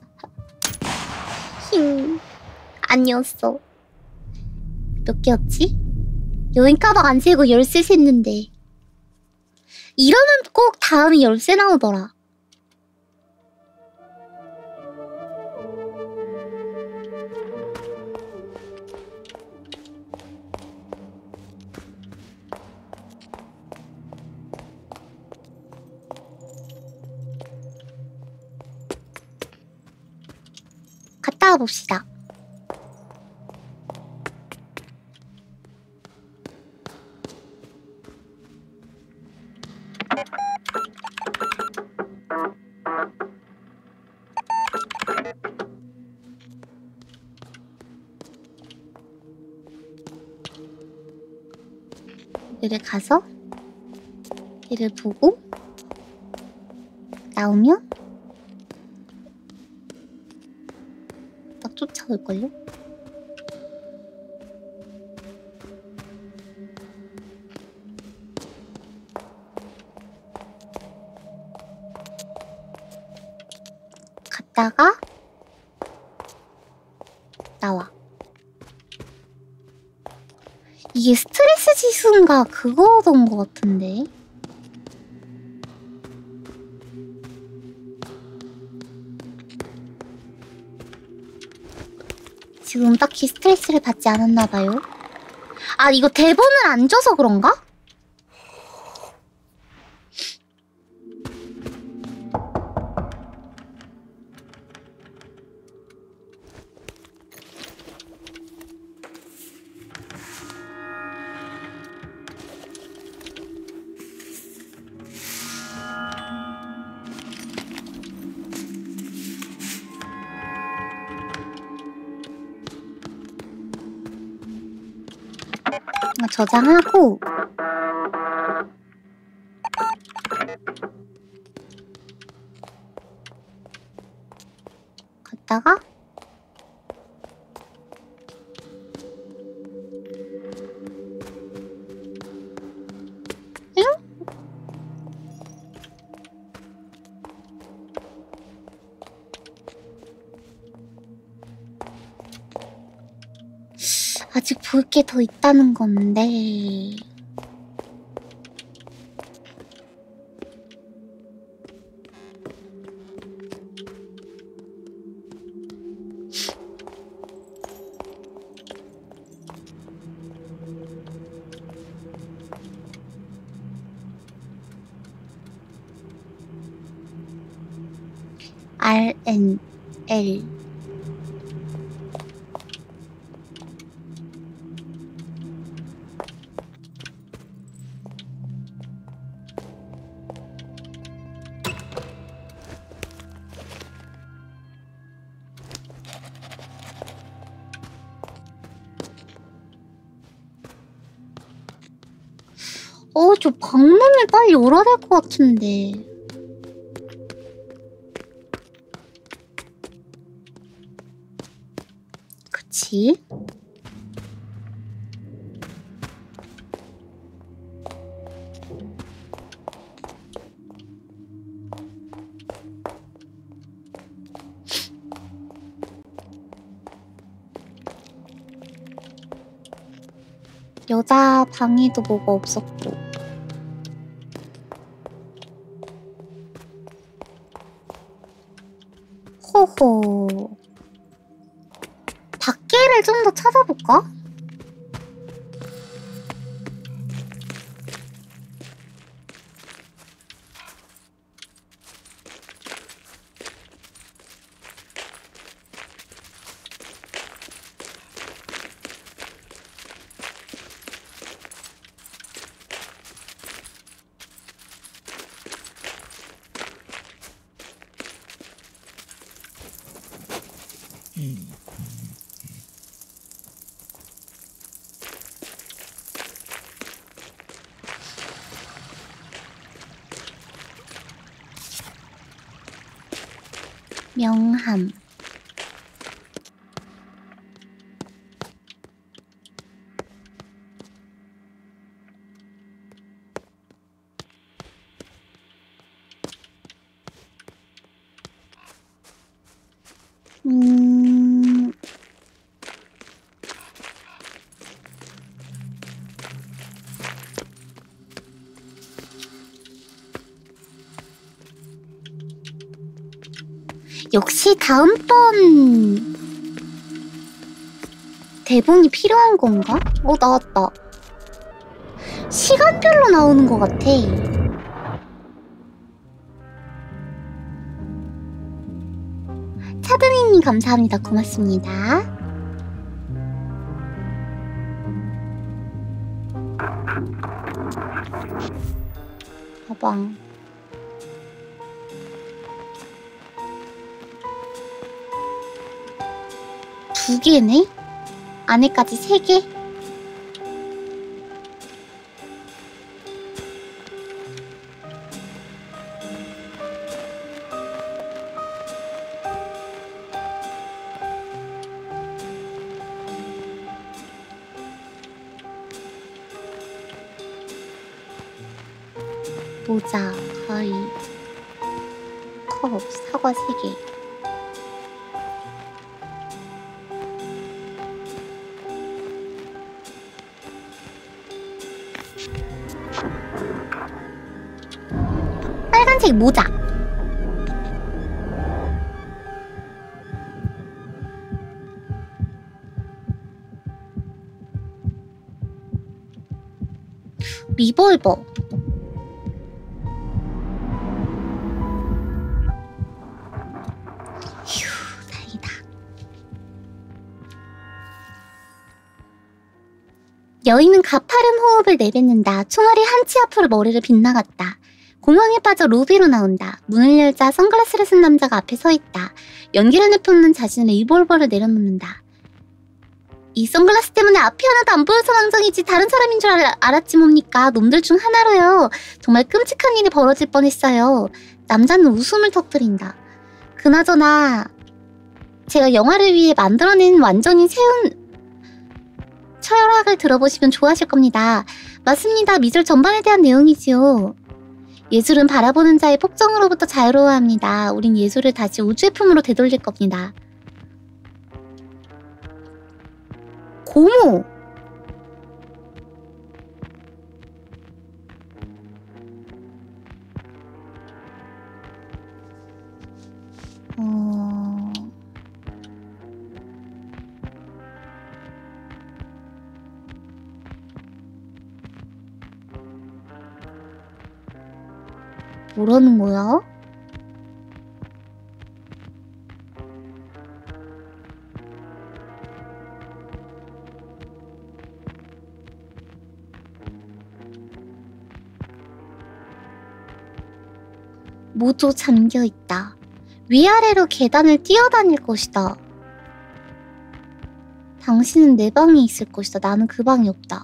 아니었어. 몇 개였지? 여인 가방 안 세고 열쇠 셌는데. 이러면 꼭 다음에 열쇠 나오더라. 갔다 와봅시다. 얘를 가서 얘를 보고 나오면 딱 쫓아올걸요? 있다가 나와. 이게 스트레스 지수인가 그거던 것 같은데. 지금 딱히 스트레스를 받지 않았나봐요. 아, 이거 대본을 안 줘서 그런가? 저장하고 갔다가 응? 아직 볼 게 더 있다는 건데. RNL 저 방문을 빨리 열어야 될 것 같은데. 그치? 여자 방에도 뭐가 없었고. 호호. 밖에를 좀 더 찾아볼까? 명함. 역시 다음번 대본이 필요한 건가? 나왔다. 시간별로 나오는 것 같아. 차드니님 감사합니다. 고맙습니다. 가방. 두 개네? 안에까지 세 개? 모자, 가위, 컵, 사과 3개. 파란색 모자. 리볼버. 휴, 다행이다. 여인은 가파른 호흡을 내뱉는다. 총알이 한치 앞으로 머리를 빗나갔다. 공황에 빠져 로비로 나온다. 문을 열자 선글라스를 쓴 남자가 앞에 서 있다. 연기를 내뿜는 자신의 리볼버를 내려놓는다. 이 선글라스 때문에 앞이 하나도 안 보여서 망정이지 다른 사람인 줄 알았지 뭡니까? 놈들 중 하나로요. 정말 끔찍한 일이 벌어질 뻔했어요. 남자는 웃음을 터뜨린다. 그나저나 제가 영화를 위해 만들어낸 완전히 새로운 철학을 들어보시면 좋아하실 겁니다. 맞습니다. 미술 전반에 대한 내용이지요. 예술은 바라보는 자의 폭정으로부터 자유로워야 합니다. 우린 예술을 다시 우주의 품으로 되돌릴 겁니다. 고모! 뭐라는 거야? 모두 잠겨있다. 위아래로 계단을 뛰어다닐 것이다. 당신은 내 방에 있을 것이다. 나는 그 방에 없다.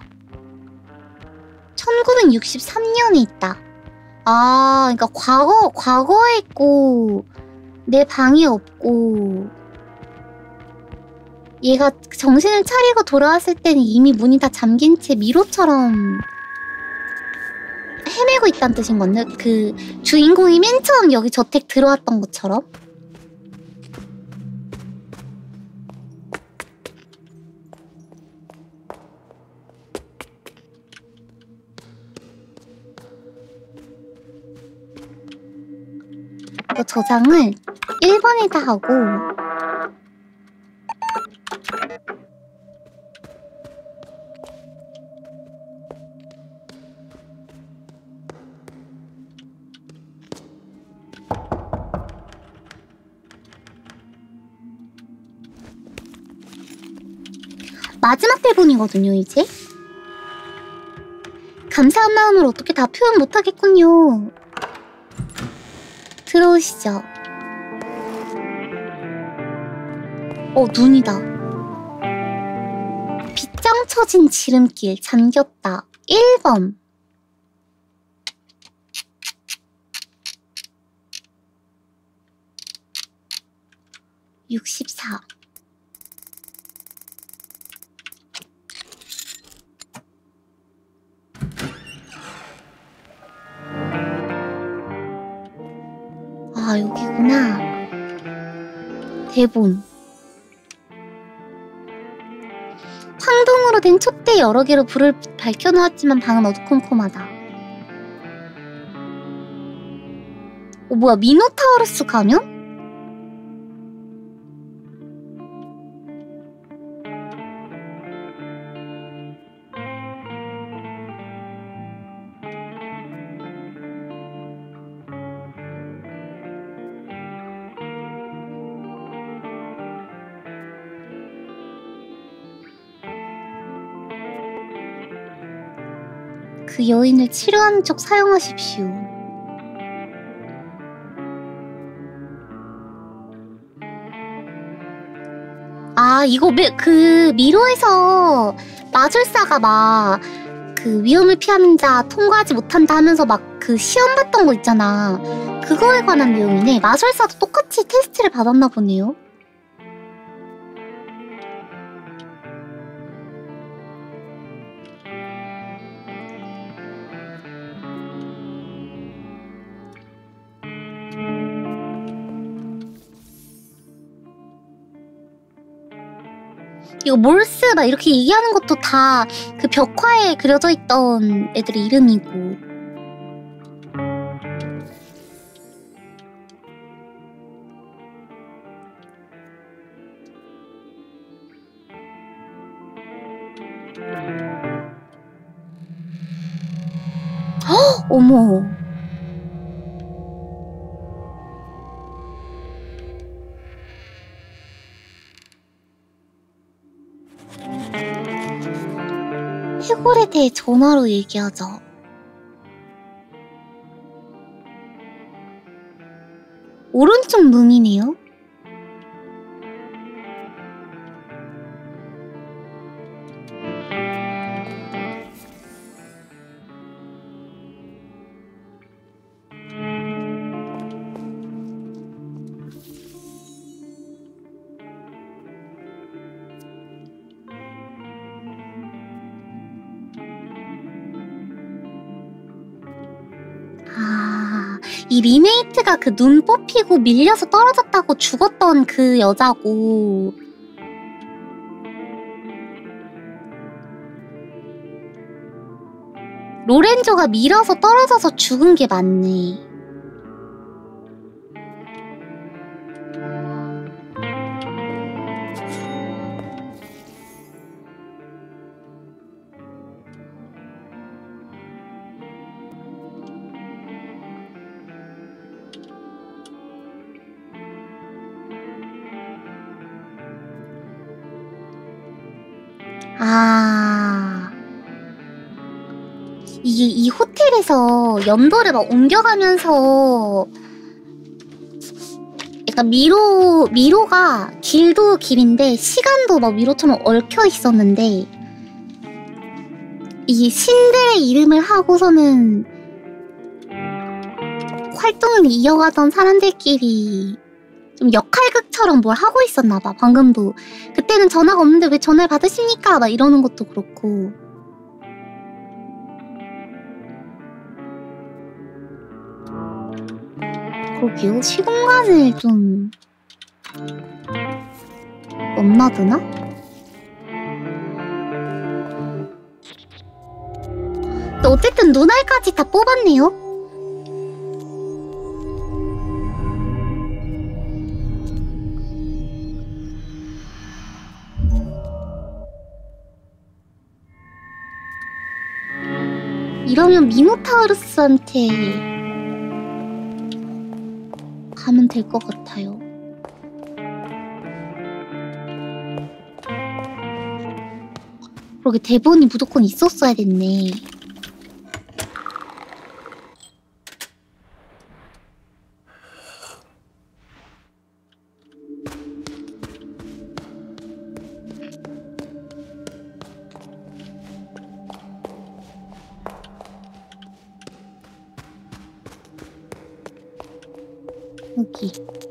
1963년에 있다. 아, 그러니까 과거에 있고 내 방에 없고 얘가 정신을 차리고 돌아왔을 때는 이미 문이 다 잠긴 채 미로처럼 헤매고 있다는 뜻인 건데, 그 주인공이 맨 처음 여기 저택 들어왔던 것처럼? 이거 저장을 1번에다 하고 마지막 대본이거든요, 이제. 감사한 마음을 어떻게 다 표현 못하겠군요. 들어오시죠. 눈이다. 빗장 쳐진 지름길, 잠겼다. 1번. (64) 아, 여기구나. 대본. 황동으로 된 촛대 여러 개로 불을 밝혀놓았지만 방은 어두컴컴하다. 뭐야, 미노타우루스 가면? 그 여인을 치료하는 척 사용하십시오. 아, 이거 미로에서 마술사가 막 그 위험을 피하는 자 통과하지 못한다 하면서 막 그 시험 봤던 거 있잖아. 그거에 관한 내용이네. 마술사도 똑같이 테스트를 받았나 보네요. 이거 몰스 막 이렇게 얘기하는 것도 다 그 벽화에 그려져 있던 애들의 이름이고. 헉! 어머. 해골에 대해 전화로 얘기하자. 오른쪽 눈이네요? 아, 이 리메이트가 그 눈 뽑히고 밀려서 떨어졌다고 죽었던 그 여자고. 로렌조가 밀어서 떨어져서 죽은 게 맞네. 아, 이게 이 호텔에서 연도를 막 옮겨가면서 약간 미로가 길도 길인데 시간도 막 미로처럼 얽혀 있었는데 이 신들의 이름을 하고서는 활동을 이어가던 사람들끼리 좀 역할극처럼 뭘 하고 있었나봐. 방금도 그때는 전화가 없는데 왜 전화를 받으십니까? 막 이러는 것도 그렇고. 그러게요. 시공간을 좀 넘나드나? 근데 어쨌든 눈알까지 다 뽑았네요. 이러면 미노타우루스한테 가면 될 것 같아요. 그러게 대본이 무조건 있었어야 됐네. 여기.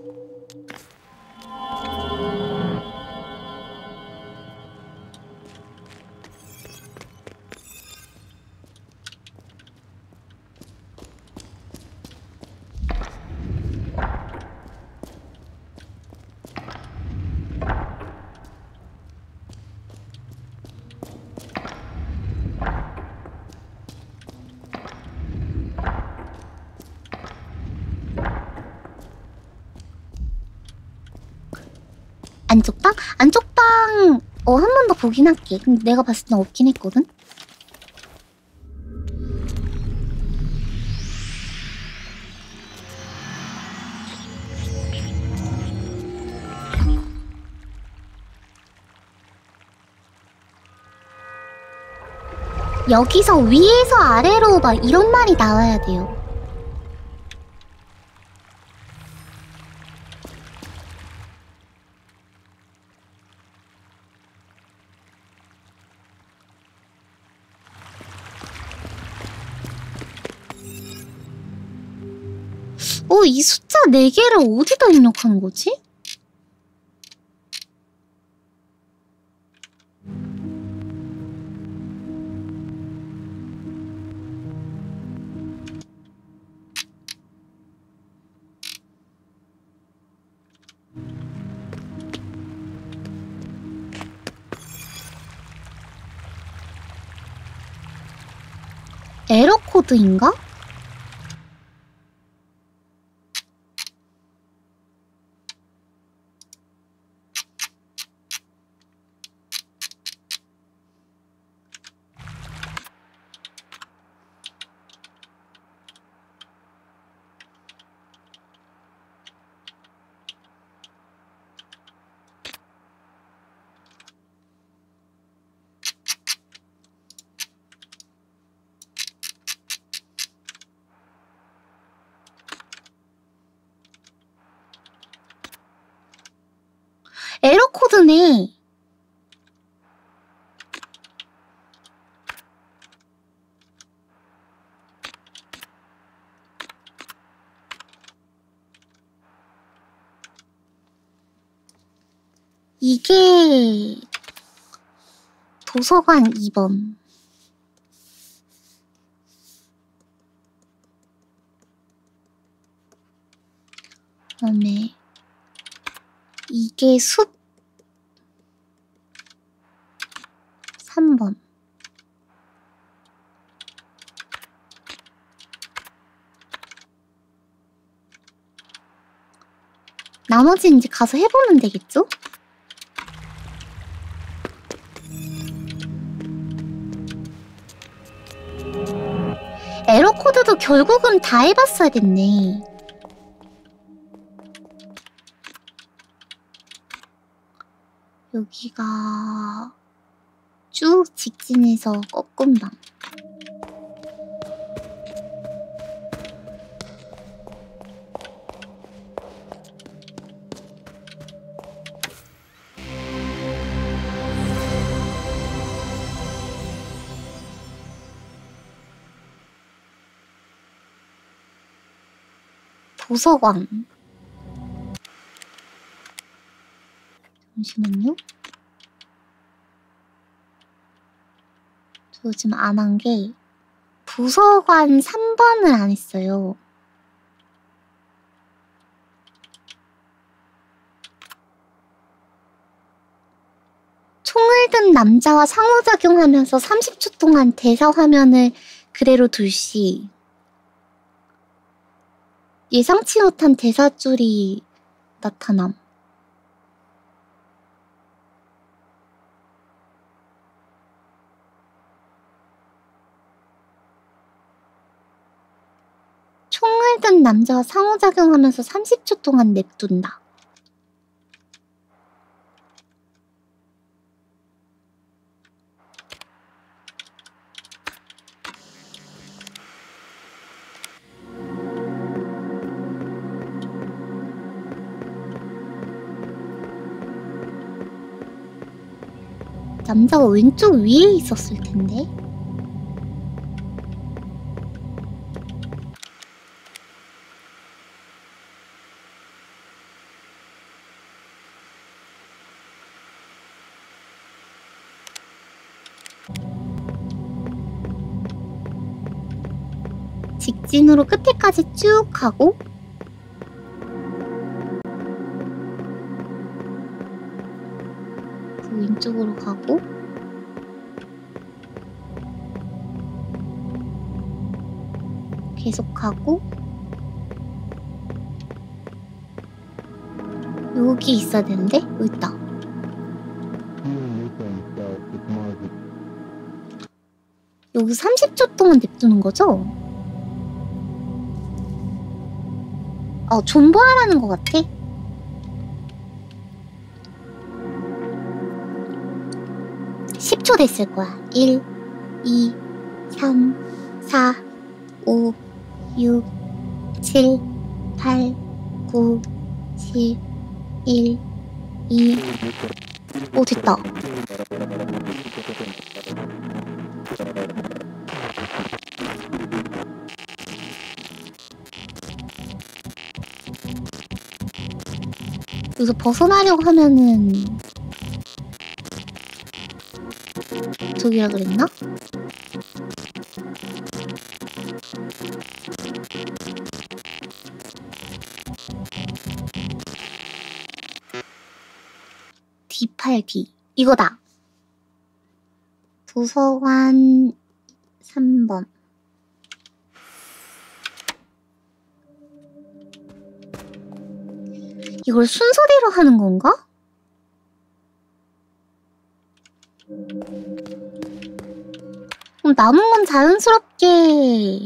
안쪽 방? 안쪽 방 한 번 더 보긴 할게. 근데 내가 봤을 땐 없긴 했거든? 여기서 위에서 아래로 막 이런 말이 나와야 돼요. 이 숫자 4개를 어디다 입력하는 거지? 에러 코드인가? 있네. 이게 도서관 2번. 그다음에 이게 숲 3번. 나머지는 이제 가서 해보면 되겠죠? 에러 코드도 결국은 다 해봤어야 됐네. 여기가 쭉 직진해서 꺾은방. 도서관. 잠시만요. 저 지금 안 한 게 도서관 3번을 안 했어요. 총을 든 남자와 상호작용하면서 30초 동안 대사 화면을 그대로 둘시. 예상치 못한 대사줄이 나타남. 총을 든 남자와 상호작용하면서 30초 동안 냅둔다. 남자가 왼쪽 위에 있었을 텐데. 직진으로 끝에까지 쭉 가고 그 왼쪽으로 가고 계속 가고 여기 있어야 되는데? 여기 있다. 여기 30초 동안 냅두는 거죠? 존버하라는 것 같아. (10초) 됐을 거야. 1, 2, 3, 4, 5, 6, 7, 8, 9, 10, 1, 2. 오, 됐다. 여기서 벗어나려고 하면은 저기라 그랬나? D8D 이거다. 도서관 3번. 이걸 순서대로 하는 건가? 그럼 남은 건 자연스럽게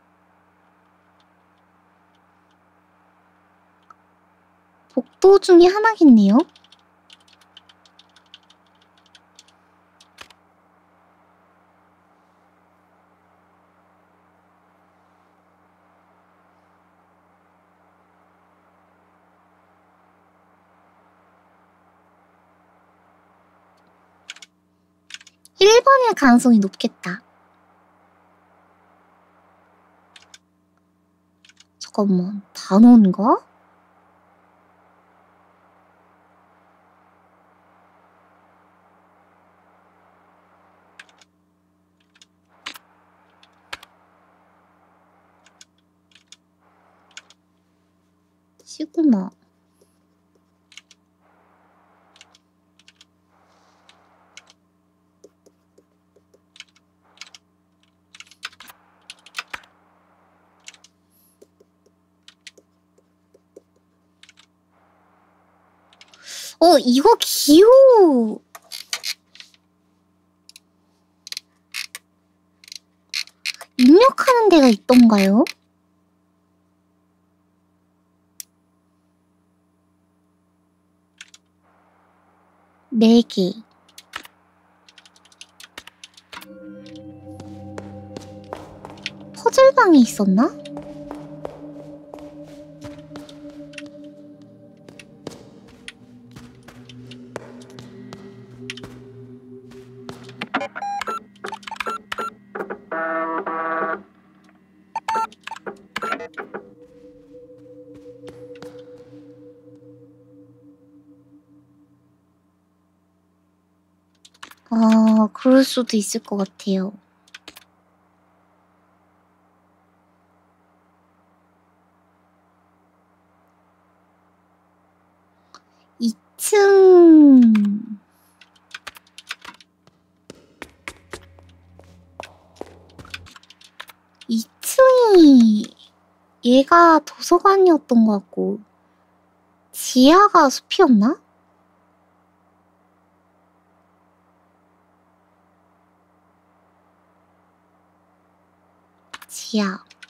복도 중에 하나겠네요? 1번일 가능성이 높겠다. 잠깐만, 단어인가? 시그마. 이거 기호. 입력하는 데가 있던가요? 네 개. 퍼즐방이 있었나? 그럴 수도 있을 것 같아요. 이 층이 얘가 도서관이었던 것 같고 지하가 숲이었나? 지하.